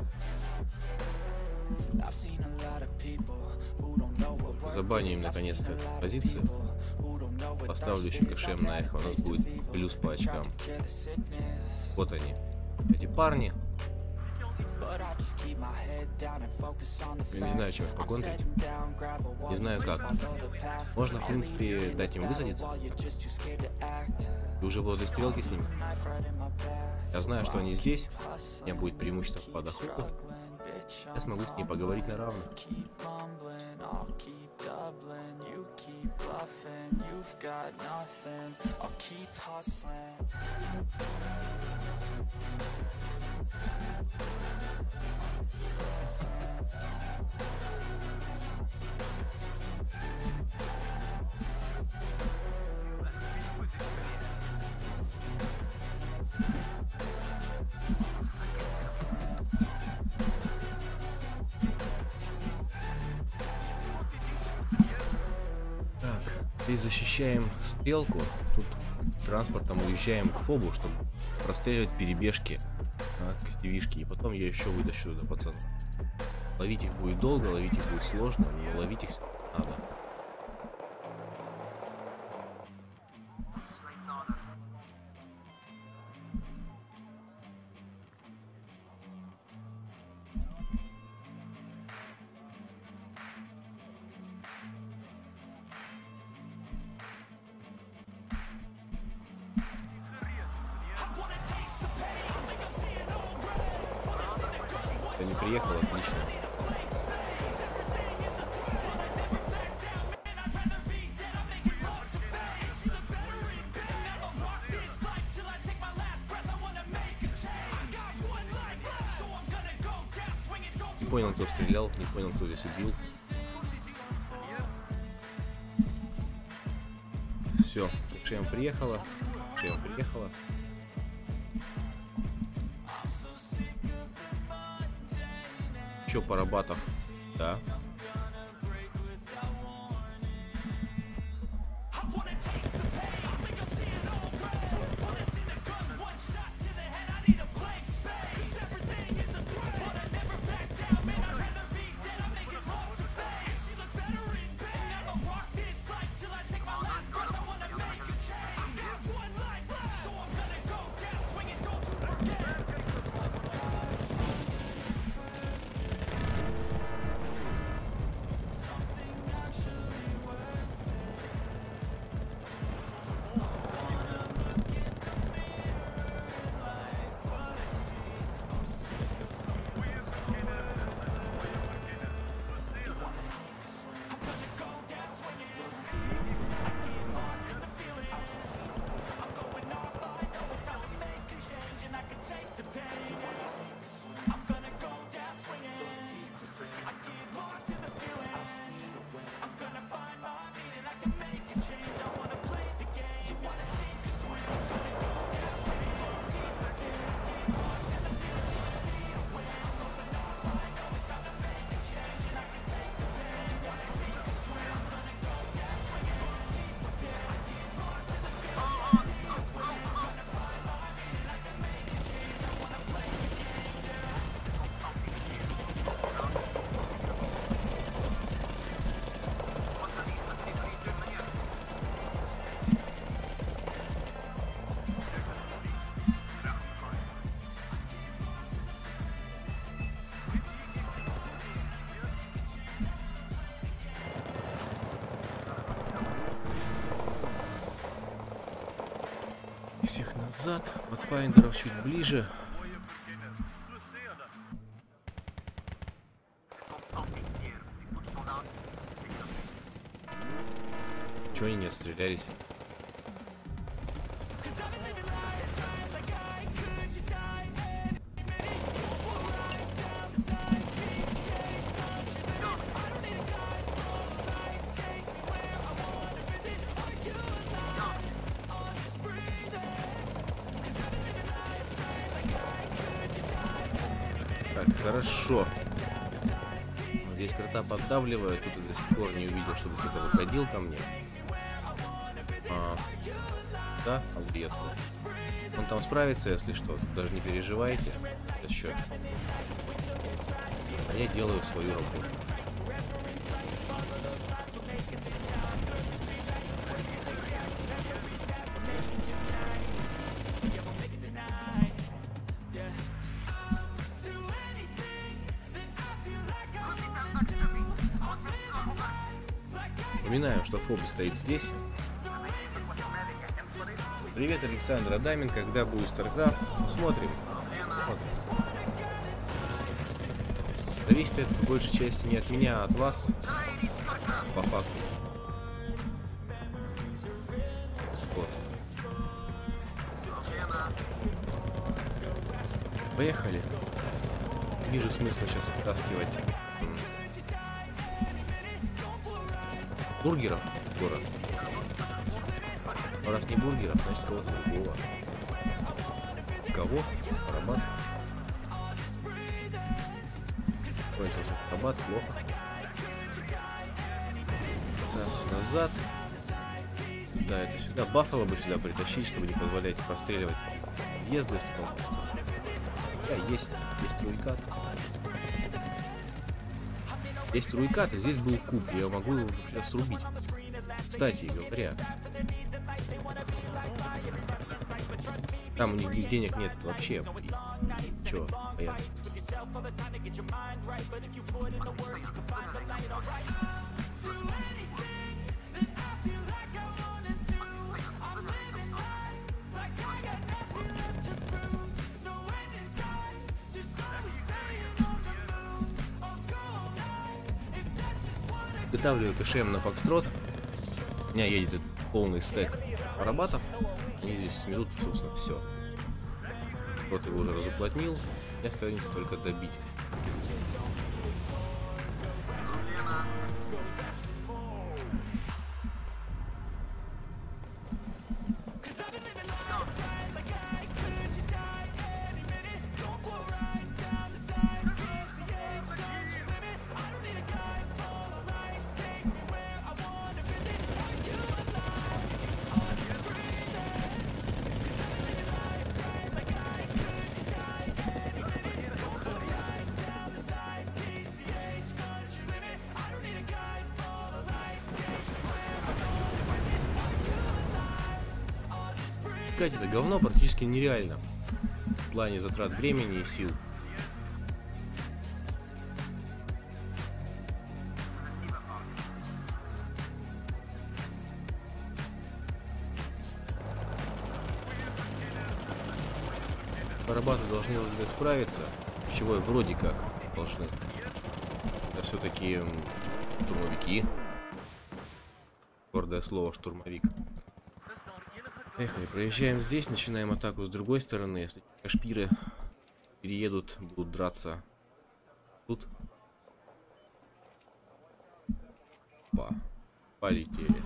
I've seen a lot of people who don't know what work Забаним is. I've наконец-то seen a lot of позицию. people who don't know what Поставлю thirst еще is. кэшем на эхо. У нас будет плюс по очкам. Cure the sickness, Вот они. Эти парни. but I just keep my head down and focus on the Я не знаю, facts. чем их I'm поконтрить. setting down gravel walls, Не знаю как. follow the path. Можно, в принципе, дать им высадиться. While you're just too scared to act. Ты уже возле стрелки с ними. Knife right in my back. Я знаю, что они здесь. У меня будет преимущество по доходу. Struggling, bitch, Я смогу с ней поговорить на равных. keep mumbling, I'll keep doubling. You keep bluffing, you've got nothing. I'll keep hustling. Так, здесь защищаем стрелку. Тут транспортом уезжаем к фобу, чтобы простреливать перебежки от ТВшки. И потом я еще вытащу туда пацанов. Ловить их будет долго, ловить их будет сложно, но ловить их надо. Я не приехал, отлично. Не понял, кто стрелял, не понял, кто здесь убил. Все, Шем приехала, Шем приехала. Че, Парабатов? Да. Назад, от файндеров чуть ближе. Mooie verkenner. So sê hulle. Чего они не отстрелялись? Так, хорошо. Здесь крота поддавливают. Тут я до сих пор не увидел, чтобы кто-то выходил ко мне. А, да, объект. Он там справится, если что. Даже не переживайте. Еще. А я делаю свою работу. Напоминаю, что Фоб стоит здесь. Привет, Александр Адамин. Когда будет StarCraft? Смотрим. Смотрим. Зависит это по большей части не от меня, а от вас. По факту. Вот. Поехали. Вижу смысла сейчас вытаскивать бургеров в город. Но раз не бургеров, значит кого-то другого. Кого? Рабат. Кончился рабат, плохо. Цас назад. Да, это сюда. Баффало бы сюда притащить, чтобы не позволять простреливать въезду, если получится. Да, есть, есть руйкат. Есть руйкат, и здесь был куб. Я могу его вообще срубить. Кстати говоря, там у них денег нет вообще. Чё, бояться? Готавливаю КШМ на Фокстрот. У меня едет полный стек рабатов. Они здесь сметут, собственно, все. Вот его уже разуплотнил. Мне останется только добить. Это говно практически нереально в плане затрат времени и сил. Барабаты должны вроде как справиться, с чего вроде как должны. Это все-таки штурмовики. Гордое слово штурмовик. Эх, и проезжаем здесь, начинаем атаку с другой стороны. Если кашпиры переедут, будут драться тут. Па. Полетели.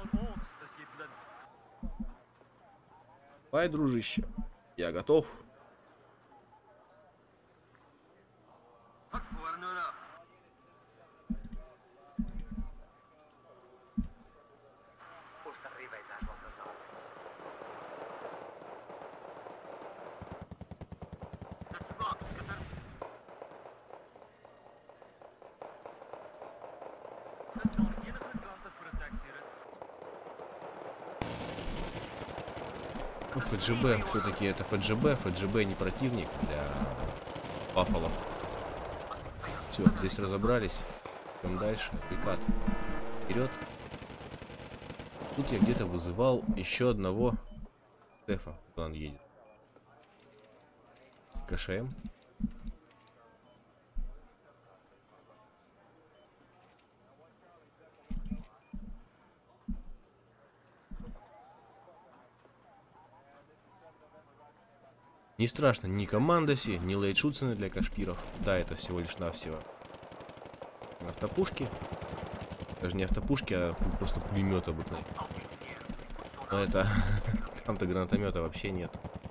Пай, дружище. Я готов. ФГБ, все-таки это ФГБ, ФГБ не противник для Баффало. Все, здесь разобрались. Идем дальше. Прикат. Вперед. Тут я где-то вызывал еще одного Стефа, куда он едет. кашаем. Не страшно ни командоси, ни лейтшутсены для кашпиров. Да, это всего лишь навсего автопушки. Даже не автопушки, а просто пулемет обыкновенный. Но это... Там-то гранатомета вообще нет.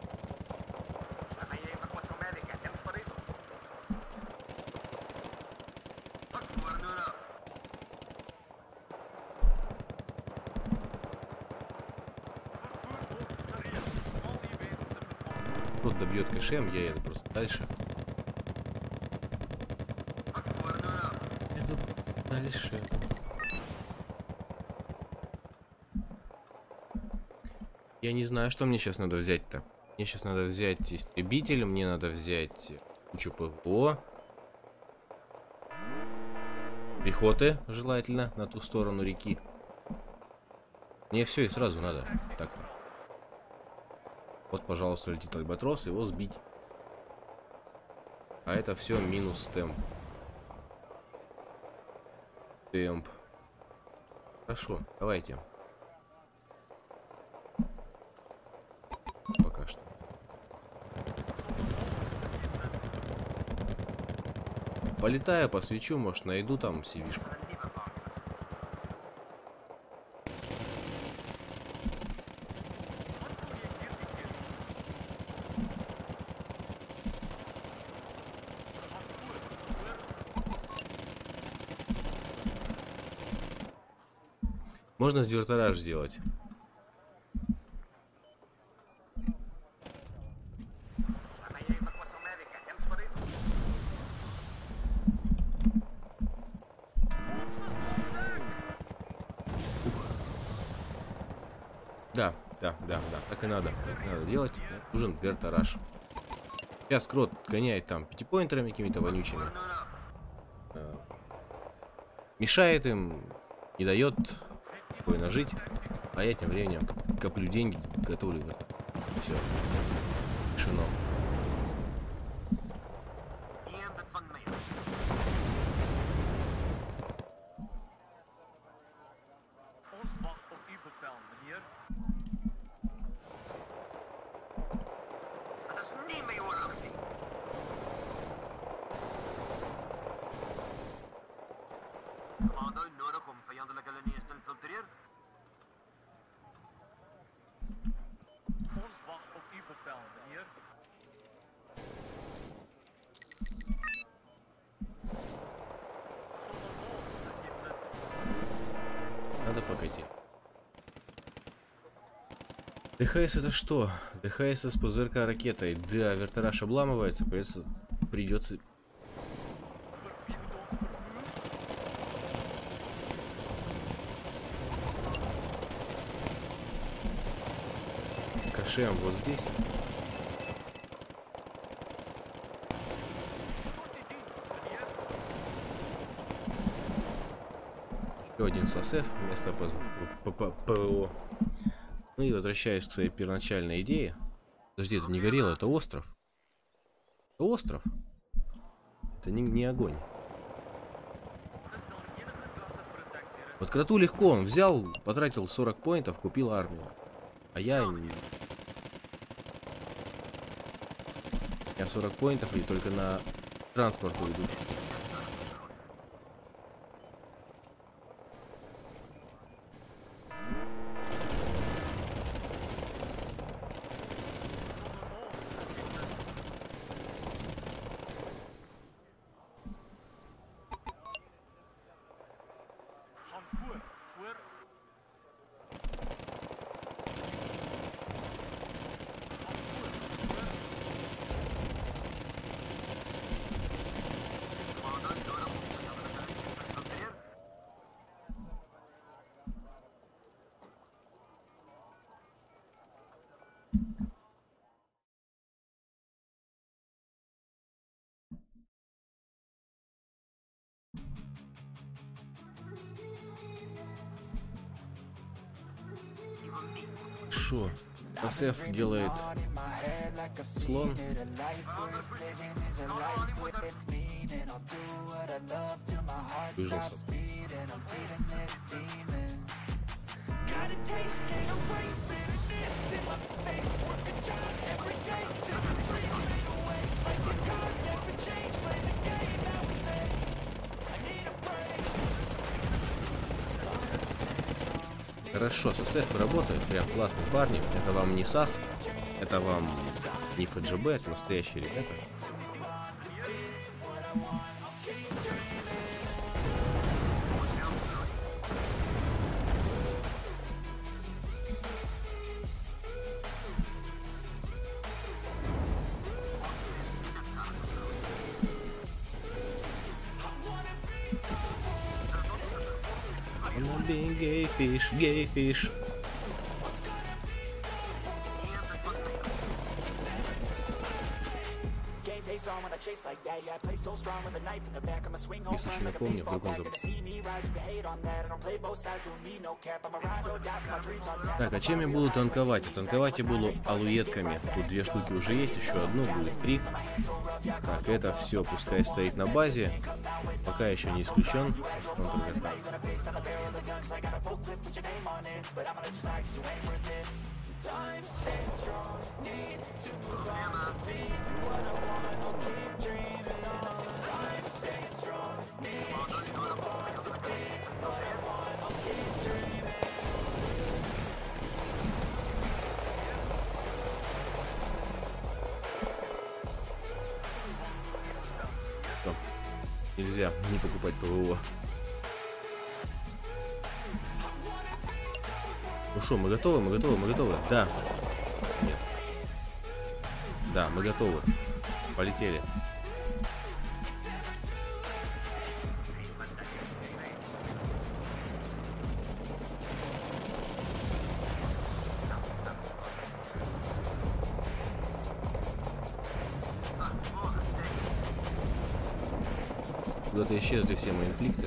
Тот добьет кэшем, я еду просто дальше. Еду дальше. Я не знаю, что мне сейчас надо взять-то. Мне сейчас надо взять истребитель, мне надо взять кучу ПВО. Пехоты, желательно, на ту сторону реки. Мне все и сразу надо. Так-то. Вот, пожалуйста, летит альбатрос, его сбить. А это все минус темп. Темп. Хорошо, давайте. Пока что. Полетаю, посвечу, может, найду там сивишку. Можно звертараж сделать. Да, да, да, да, так и надо, так и надо делать. Нужен вертараж. Сейчас крот гоняет там пятипоинтерами какими-то вонючими. Мешает им, не дает спокойно жить, а я тем временем коплю деньги, готовлю. Все. Решено. Ons wacht op uw bevel, meneer. Dat is niet meer hoor, achting. Commando, nodig om vijandelijke linies te infiltreren. Ons wacht op uw bevel, meneer. Zonder ons, alsjeblieft. Надо покатить. ДХС это что? ДХС с ПЗРК ракетой. Да, вертараж обламывается, придется... придется... Кашем вот здесь. Еще один СОСЭФ вместо ПВО. Ну и возвращаюсь к своей первоначальной идее. Подожди, это не горело, это остров. Это остров. Это не, не огонь. Вот кроту легко, он взял, потратил сорок поинтов, купил армию. А я... Я сорок поинтов и только на транспорт уйду. Gaan voor, hoor. Commando, nodig om vijandelijke linies te infiltreren. Шо? СФ делает слон. Выжился. Хорошо, с СФ работает, прям классные парни. Это вам не САС, это вам не ФДЖБ, это настоящие ребята. Гейфиш, гейфиш. Если еще напомню, в другом зовут. Так, а чем я буду танковать? Танковать я буду алуетками. Тут две штуки уже есть, еще одну, будет три. Так, это все пускай стоит на базе. Пока еще не исключен. Нельзя не покупать ПВО. Ну что, мы готовы, мы готовы, мы готовы. Да. Нет. Да, мы готовы. Полетели. Куда-то исчезли все мои инфликты.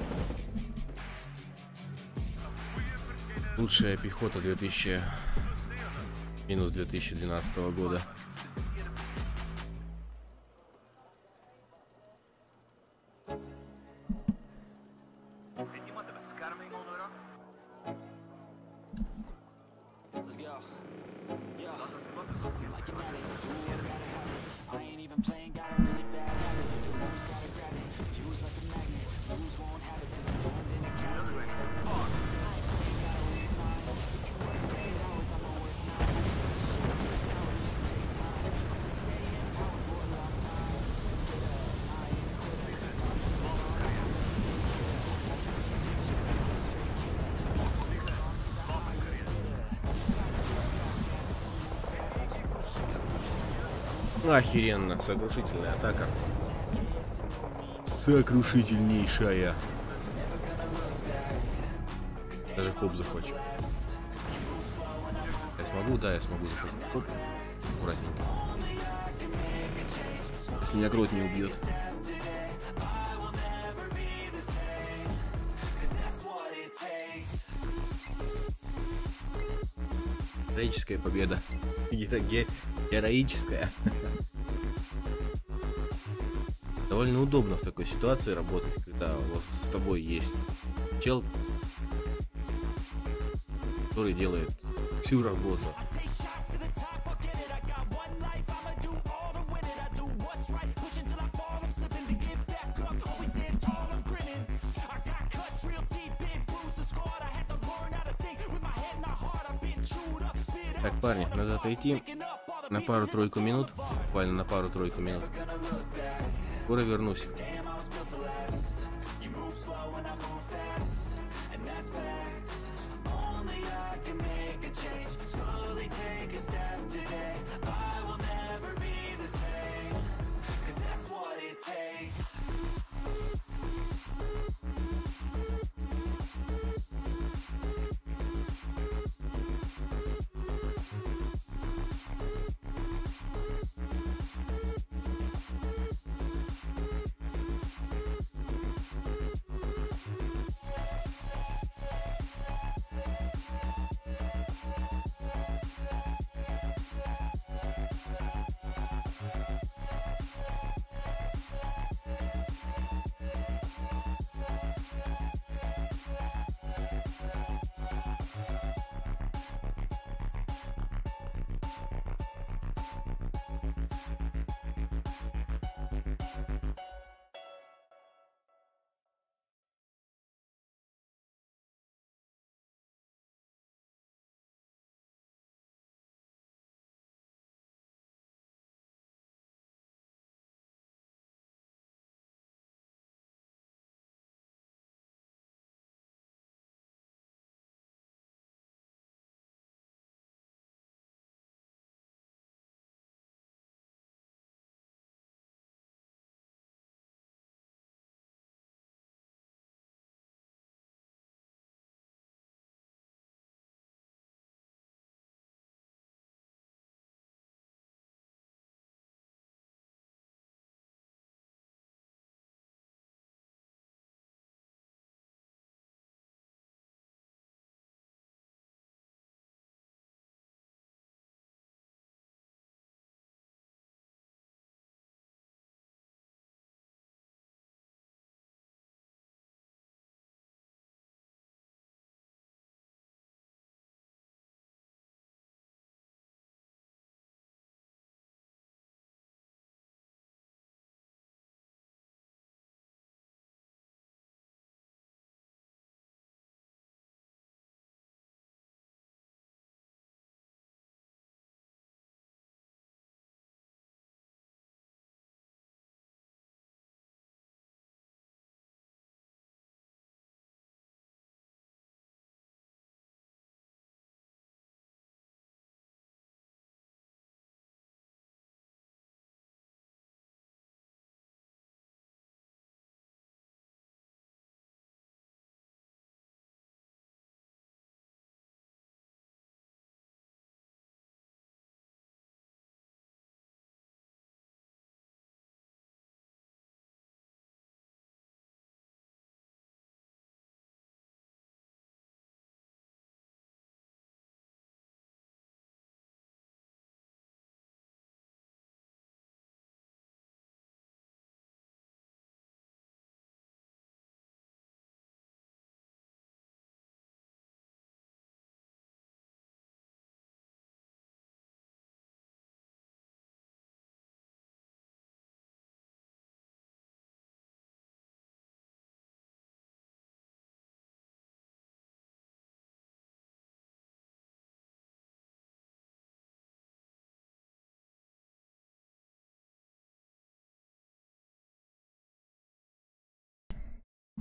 Лучшая пехота две тысячи минус две тысячи двенадцатого года. Охеренно, сокрушительная атака. Сокрушительнейшая. Даже хоп захочу. Я смогу? Да, я смогу захватить. Хоп. Аккуратненько. Если меня крот не убьет. Героическая победа. Геро ге героическая. Довольно удобно в такой ситуации работать, когда у вас с тобой есть чел, который делает всю работу. Так, парни, надо отойти на пару-тройку минут, буквально на пару-тройку минут. Скоро вернусь.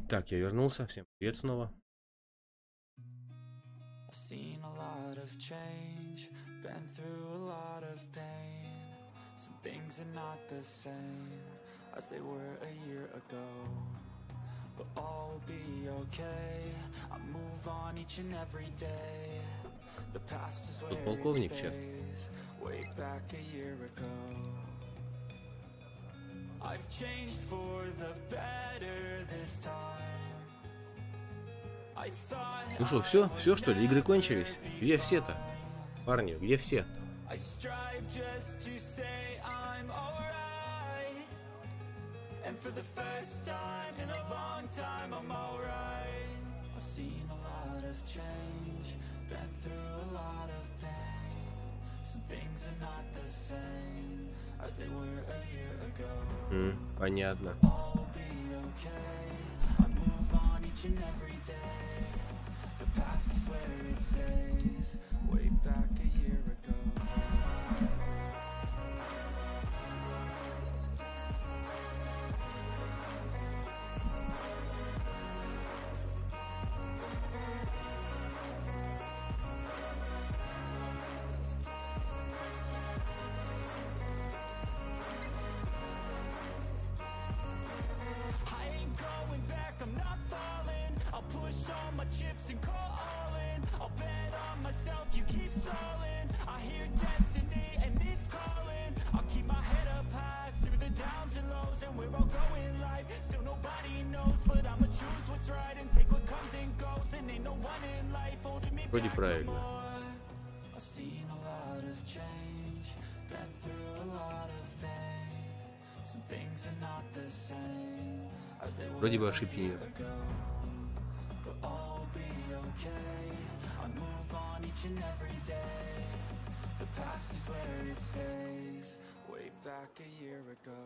Так, я вернулся. Всем привет снова. I've seen a lot of change, been through a lot of pain. Some things are not the same as they were a year ago, but all will be okay. I move on each and every day. The past is where полковник it сейчас. stays, way back a year ago. I've changed for the better this time. I thought Ну что, все? Все что ли? Игры кончились? Где все-то? Парни, где все? I strive just to say I'm alright. And for the first time in a long time I'm alright. I've seen a lot of change, been through a lot of pain. Some things are not the same as they were a year ago. М, понятно. All will be okay. I move on each and every day. The past is where it stays, way back a year ago. I ain't going back, I'm not falling. I'll push all my chips and call all in. I'll bet on myself, you keep stalling. I hear destiny and it's calling. I'll keep my head up high through the downs and lows, and we're all going life. Still nobody knows, but I'ma choose what's right and take what comes and goes. And ain't no one in life holding me Вроде back no правильно. more. I've seen a lot of change, been through a lot of pain. Some things are not the same as they were Вроде бы ошибки нет. ago, but all will be okay. I move on each and every day. The past is where it stays, way back a year ago.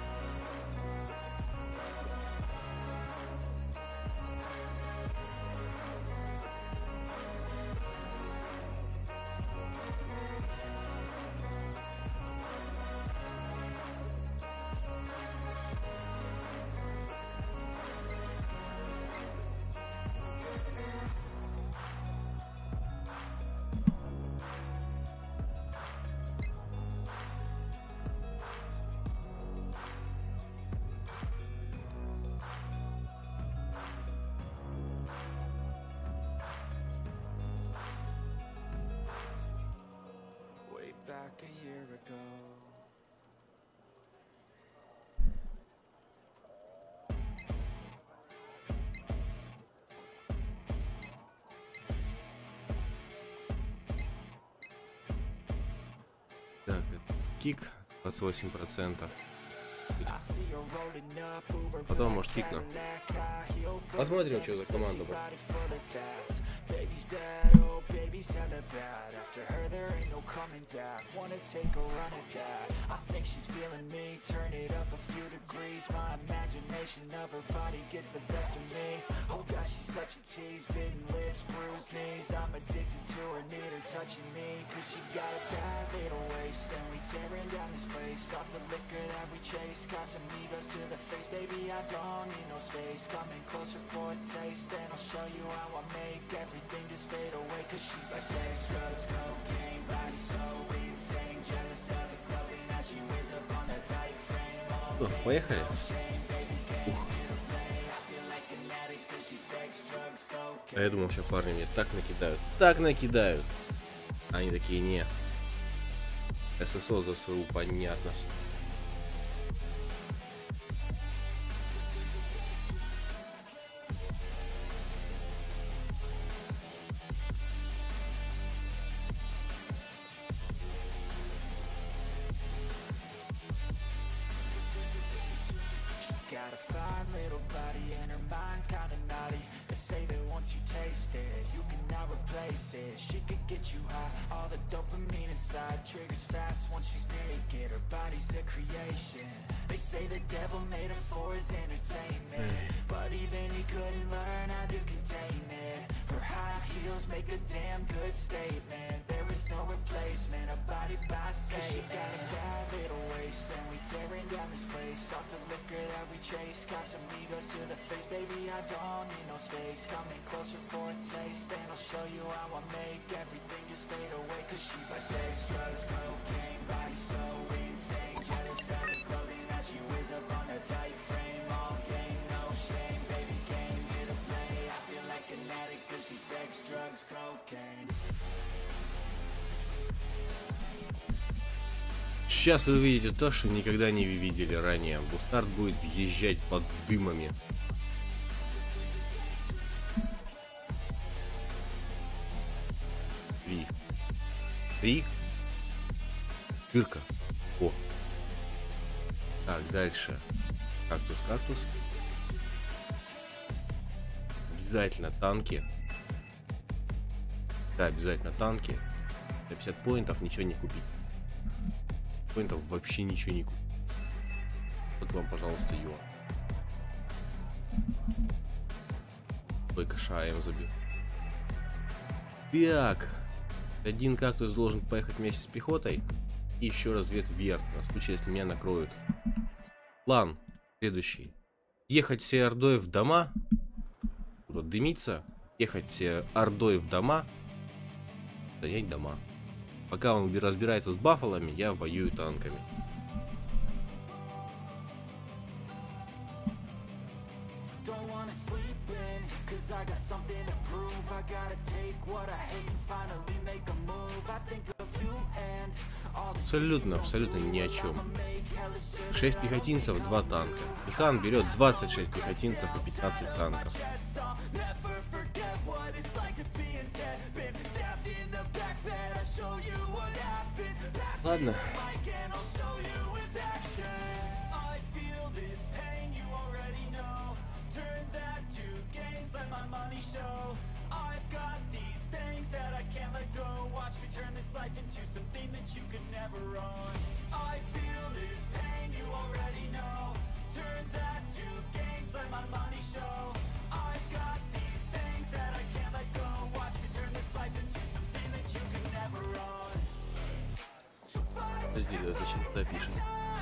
Way back a year ago. Так, это кик двадцать восемь процентов. Потом, может, кикну. Посмотрим, что за команда будет. Baby's bad, oh baby's hella bad. After her there ain't no coming back. Wanna take a run at that. I think she's feeling me. Turn it up a few degrees. My imagination of her body gets the best of me. Oh gosh, she's such a tease. Bitten lips, bruised knees. I'm addicted to her, need her touching me. Cause she got a bad little waist. And we tearing down this place. Off the liquor that we chase. Got some egos to the face. Baby, I don't need no space. Coming closer for a taste. And I'll show you how I make everything just fade away. Cause she's like sex, drugs, cocaine, body so insane. Jealous of the clothing that she wears up on that tight frame. Что, поехали? А я думал, сейчас парни мне так накидают, так накидают. Они такие, не. ССО за СУ, понятно. Got a fine little body and her mind's kinda naughty. They say that once you taste it, you cannot replace it. She could get you high, all the dopamine inside triggers fast once she's naked. Her body's a creation. They say the devil made her for his entertainment, but even he couldn't learn how to contain it. Her high heels make a damn good statement. There is no replacement, a body by Satan. She got a bad little waist and we tearing down this place. Off the liquor that we chase, got some egos to the face. Baby, I don't need no space. Coming closer for a taste, and I'll show you how I make everything just fade away. Cause she's like sex, drugs, cocaine, body so insane. Jealous of the clothing that she wears up on her tight frame. All game, no shame, baby came here to play. I feel like an addict cause she's sex, drugs, cocaine. Сейчас вы увидите то, что никогда не видели ранее. Бустард будет въезжать под дымами. Три. Три. Дырка. О. Так, дальше. Кактус, кактус. Обязательно танки. Да, обязательно танки. За пятьдесят поинтов ничего не купить. Поинтов вообще ничего не купить. Вот вам, пожалуйста, его. Только шаем забил. Так. Один кактус должен поехать вместе с пехотой. И еще развед вверх, на случай, если меня накроют. План следующий. Ехать всей ордой в дома. Вот дымиться. Ехать всей ордой в дома. Занять дома. Пока он разбирается с баффалами, я воюю танками. Абсолютно, абсолютно ни о чем. шесть пехотинцев, два танка. Механ берет двадцать шесть пехотинцев и пятнадцать танков. Ладно. Подожди, да зачем туда пишет?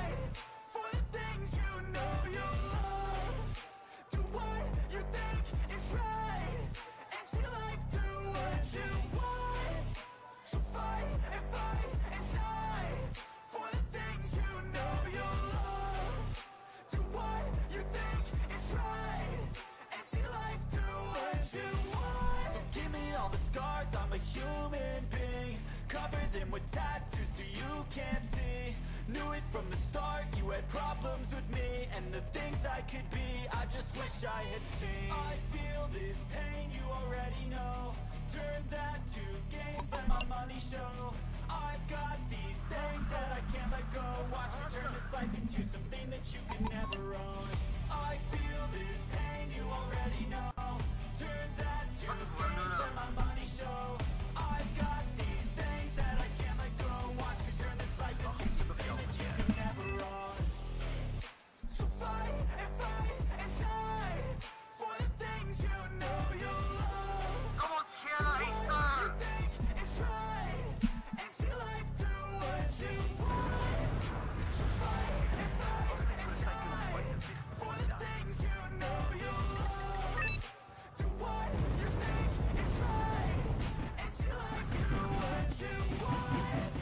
From the start, you had problems with me and the things I could be. I just wish I had seen. I feel this pain, you already know. Turn that to gains, let my money show. I've got these things that I can't let go. Watch me turn this life into something that you can never own. I feel this pain, you already know. Turn that to gains, let my money show. I've got these things that I can't let go. Watch me turn this life into something that you can never own. So fight and fight and die for the things you know you love. Come on, Sierra, Easter! You think it's right and see life do what you want. So fight and fight and die for the things you know you love. Do what you think is right and see life do what you want.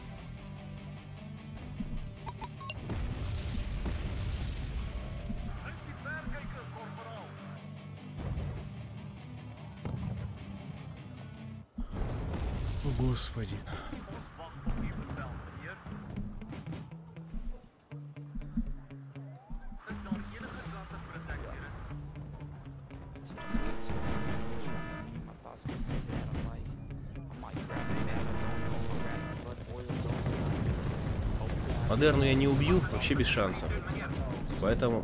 Verkijken, corporaal. О, Господи. Ons wacht op uw bevel, meneer. Is daar enige data voor 'n taxi-rit? Модерну я не убью, вообще без шансов. Поэтому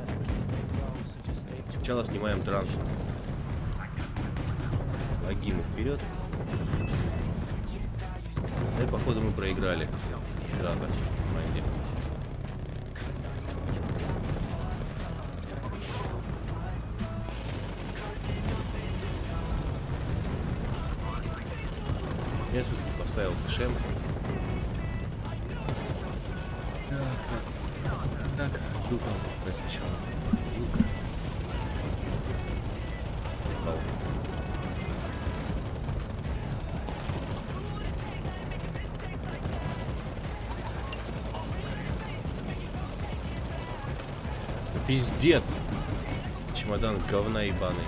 сначала снимаем транспорт. Логины вперед. Да и походу мы проиграли. Да, так, понимаете. Я тут поставил ТШМ. Так, так. Вилка, сначала. Вилка. Прикол. Пиздец. Чемодан говна ебаный.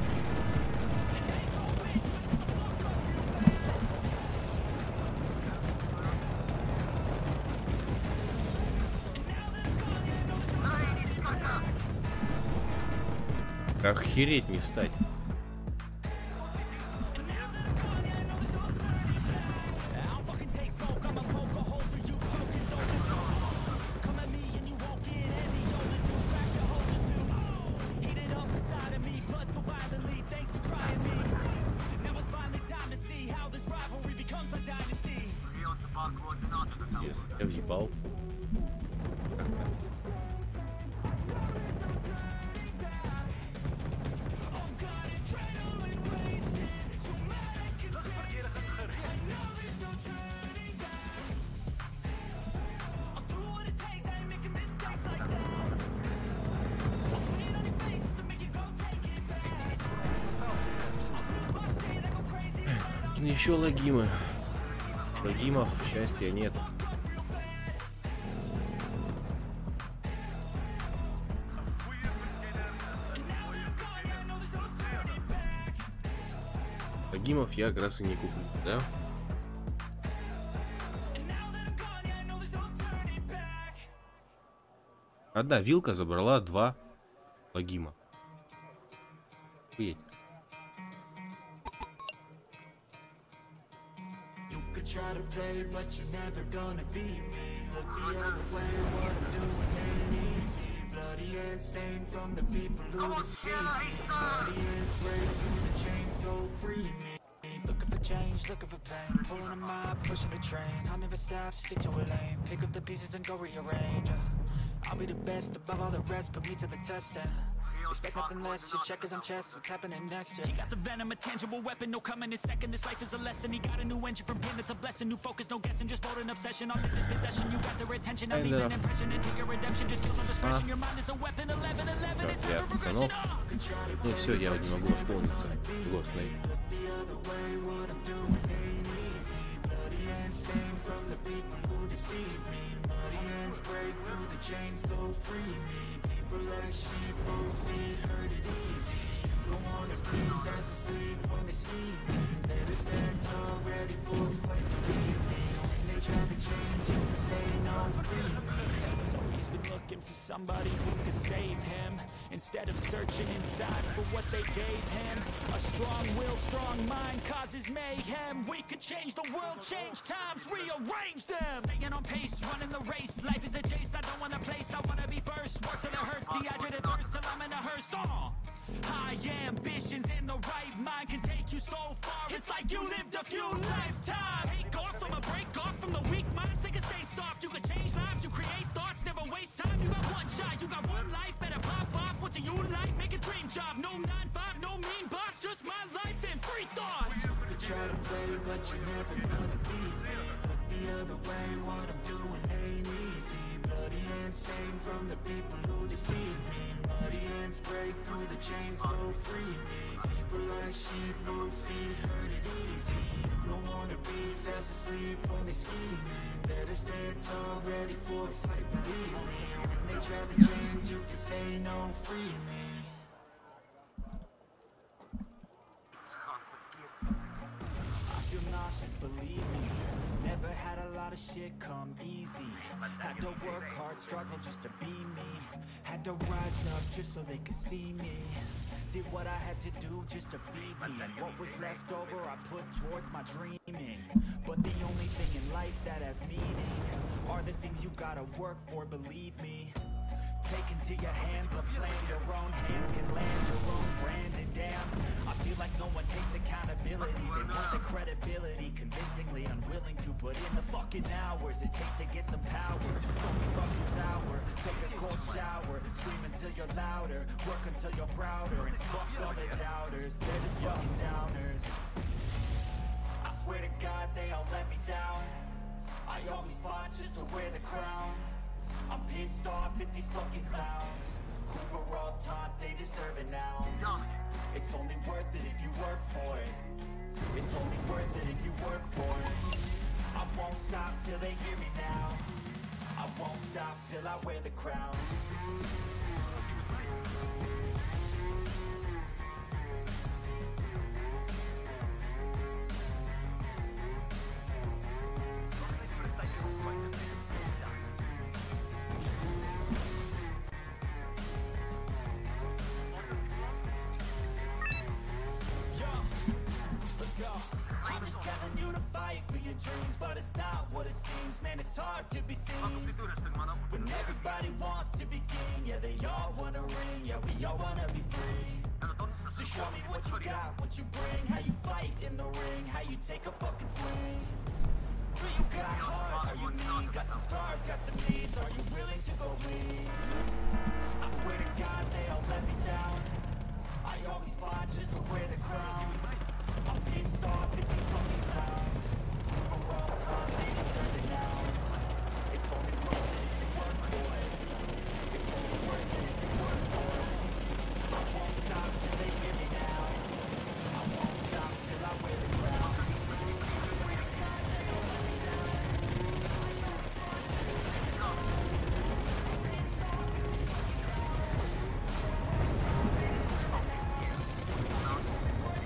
Охереть не встать. Пиздец, я въебал. Еще логимы. Логимов счастья нет. Логимов я как раз и не куплю, да? Одна вилка забрала два логима. Охуеть. Try to play, but you're never gonna beat me. Look the other way, what I'm doing ain't easy. Bloody hands stained from the people who deceive me. Bloody hands break through the chains, go free me. Looking for change, looking for pain. Pulling a map, pushing a train. I'll never stop, stick to a lane. Pick up the pieces and go rearrange. I'll be the best above all the rest, put me to the test and expect nothing less, your check as I'm chess, what's happening next, yeah. He got the venom, a tangible weapon, no coming in second. This life is a lesson, he got a new engine from him, it's a blessing. New focus, no guessing, just bold an obsession. All in his possession, you got their attention. I'll leave an impression and take your redemption. Just kill no discretion, your mind is a weapon. Eleven, eleven, it's never progression. Ну все, я вот не могу восполниться. Его остановить. People like sheep, both feet hurt it easy. You don't wanna be fast asleep when they scheme. Better stand tall, ready for a fight, believe me. When they try to change, you can say no, free me. So he's been looking for somebody who could save him, instead of searching inside for what they gave him. A strong will, strong mind causes mayhem. We could change the world, change times, rearrange them. Staying on pace, running the race. Life is a chase, I don't want a place, I wanna be first. Work till it hurts, dehydrated thirst till I'm in a hearse. Oh. High ambitions in the right mind can take you so far. It's like you lived a few lifetimes. Take off from a break off from the weak minds. They can stay soft. You can change lives. You create thoughts. Never waste time. You got one shot. You got one life. Better pop off. What do you like? Make a dream job. No nine five. No mean boss. Just my life and free thoughts. You could try to play, but you're never gonna beat me. Look the other way. What I'm doing ain't easy. Bloody hands stained from the people who deceive me. Muddy hands break through the chains, go free me. People like sheep, no feet, hurt it easy. You don't wanna be fast asleep when they scheming. Better stand tall, ready for a fight, believe me. When they try to change, you can say no, free me. I feel nauseous, believe me. Never had a lot of shit come easy. Had to work hard, struggle just to be me. Had to rise up just so they could see me. Did what I had to do just to feed me. And what was left over I put towards my dreaming. But the only thing in life that has meaning are the things you gotta work for, believe me. Take into your hands a plan, your own hands can land your own brand. And damn, I feel like no one takes accountability. They want the credibility, convincingly unwilling to put in the fucking hours it takes to get some power. Don't be fucking sour, take a cold shower. Scream until you're louder, work until you're prouder. And fuck all the doubters, they're just fucking downers. I swear to God they all let me down. I always fought just to wear the crown. I'm pissed off at these fucking clowns who were all taught they deserve an ounce. It's only worth it if you work for it. It's only worth it if you work for it. I won't stop till they hear me now. I won't stop till I wear the crown. I'm just telling you to fight for your dreams, but it's not what it seems. Man, it's hard to be seen when everybody wants to be king. Yeah, they all wanna ring. Yeah, we all wanna be free. So show me what you got, what you bring, how you fight in the ring, how you take a fucking swing. Do you got heart? Are you mean? Got some scars, got some needs. Are you willing to go lead? I swear to God, they all let me down. I always fought just to wear the crown. I'm pissed off at these fucking clowns who were all taught they deserve it now. It's only worth it if you work for it. It's only worth it if you work for it. I won't stop till they hear me now. I won't stop till I wear the crown. I swear to God they all let me down. I always fought just to wear the crown. I'm pissed off at these fucking clowns who were all taught they deserve it now. It's only worth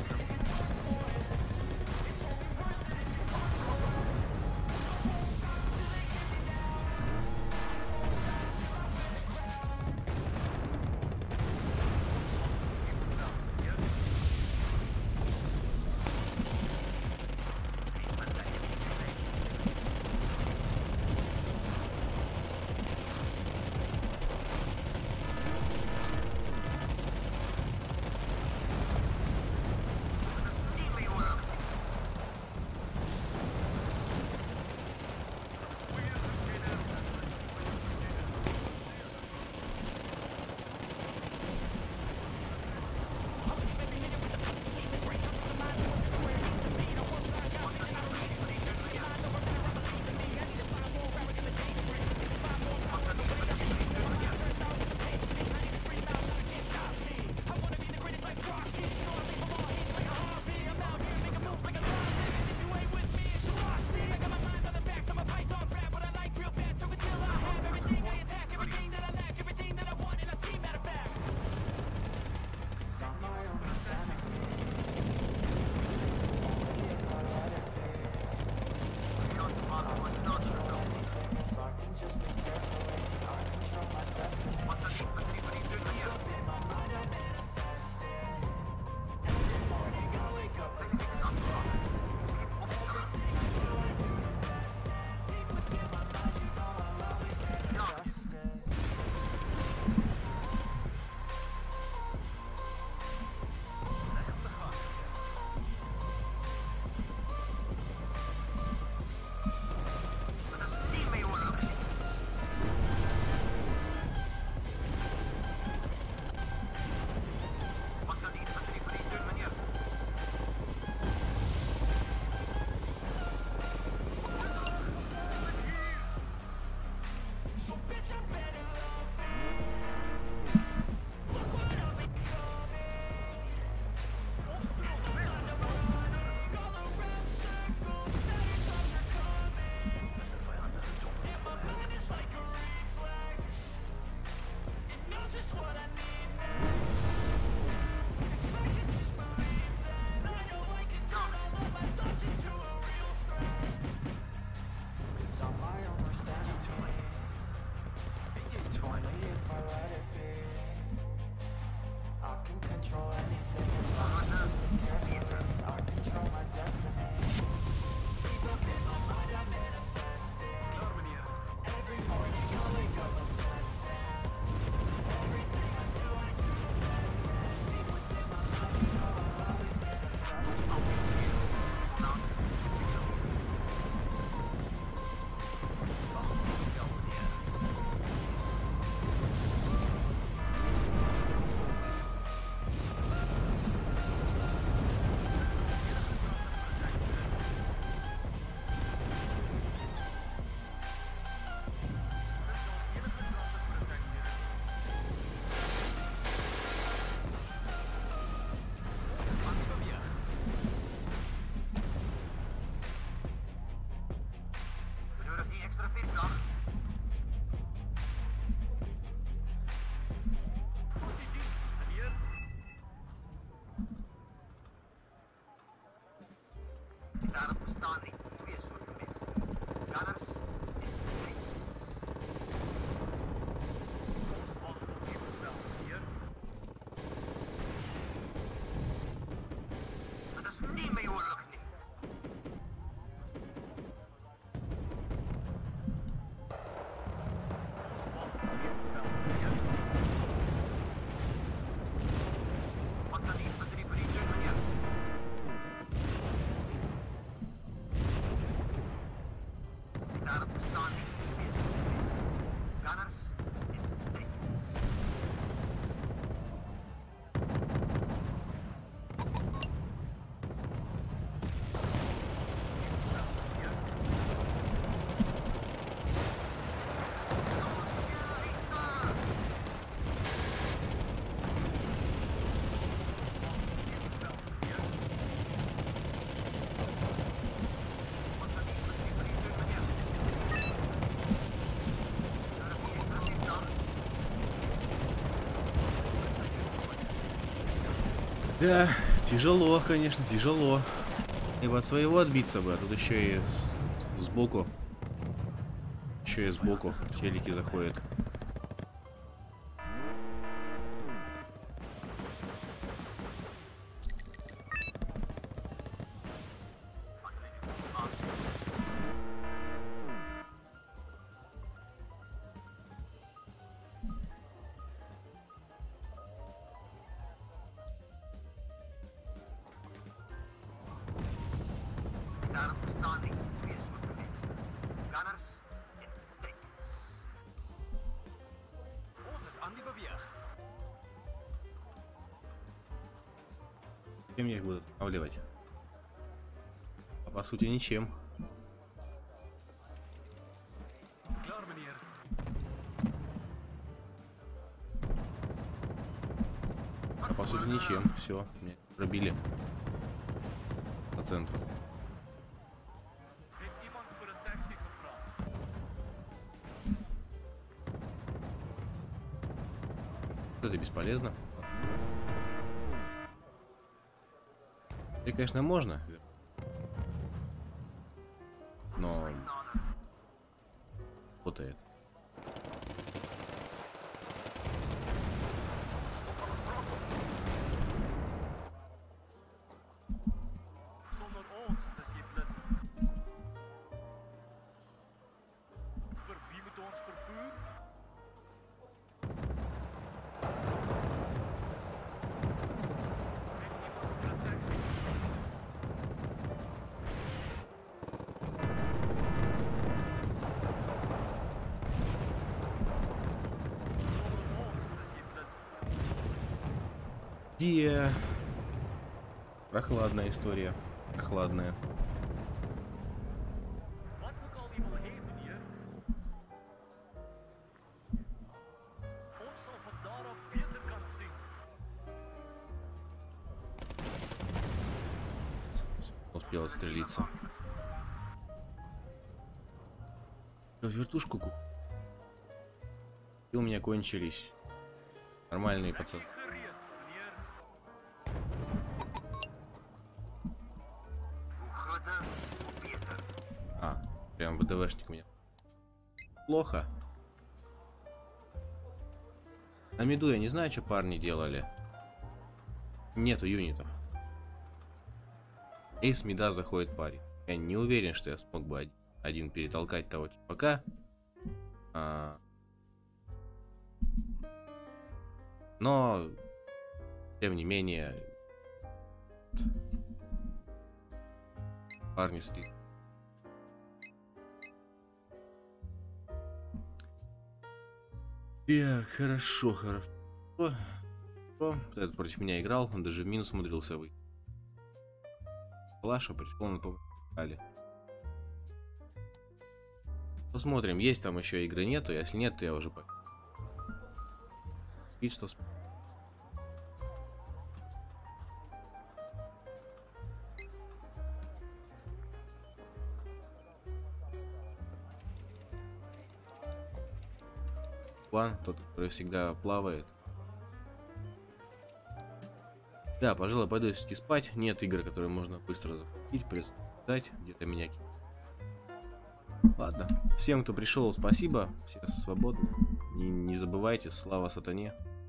Daarop bestaan die twee soorten mensen. Gunners en tanks. Ons man wil even wel, meneer. Dat is nie my oorlog nie. Ons man wil even wel, meneer. Wat kan die infanterie vir u doen, meneer? Daarop bestaan die twee soorten mensen. Gunners en tanks. Да, тяжело, конечно, тяжело. Ибо от своего отбиться бы, а тут еще и с- сбоку. Еще и сбоку челики заходят. Daarop bestaan die twee soorten mensen. Gunners en tanks. Ons is aan die beweeg. Чем я их буду останавливать? А по сути ничем. Klaar, meneer. А по сути ничем. Все, меня пробили. По центру. Heeft iemand voor een taxi gevraagd? Это бесполезно. И, конечно, можно. Но работает. Zonder ons is jy blind. Vir wie moet ons vervoer? Heeft iemand voor een taxi? Zonder ons is jy blind. Где? Прохладная история. Прохладная. Wat ook al u wil hê, meneer. Ons sal van daar af beter kan sien. Успел отстрелиться. Сейчас вертушку ку- И у меня кончились нормальные пацаны. Gereed, meneer. hoe groter, hoe beter. А, прям ВДВшник у меня. Плохо. На миду я не знаю, что парни делали. Нету юнитов. И с мида заходит парень. Я не уверен, что я смог бы од- один перетолкать того чувака. А, Но, тем не менее, парни сли. Так, хорошо, хорошо. Хорошо. Вот этот против меня играл, он даже в минус умудрился выйти. Лаша пришел на помогали. Посмотрим, есть там еще игры нету, если нет, то я уже по. И что? с- План, тот, который всегда плавает. Да, пожалуй, пойду все-таки спать. Нет игр, которые можно быстро захватить, придется ждать, где-то меня кинуть. Ладно. Всем, кто пришел, спасибо. Все свободны. Не, не забывайте, слава сатане.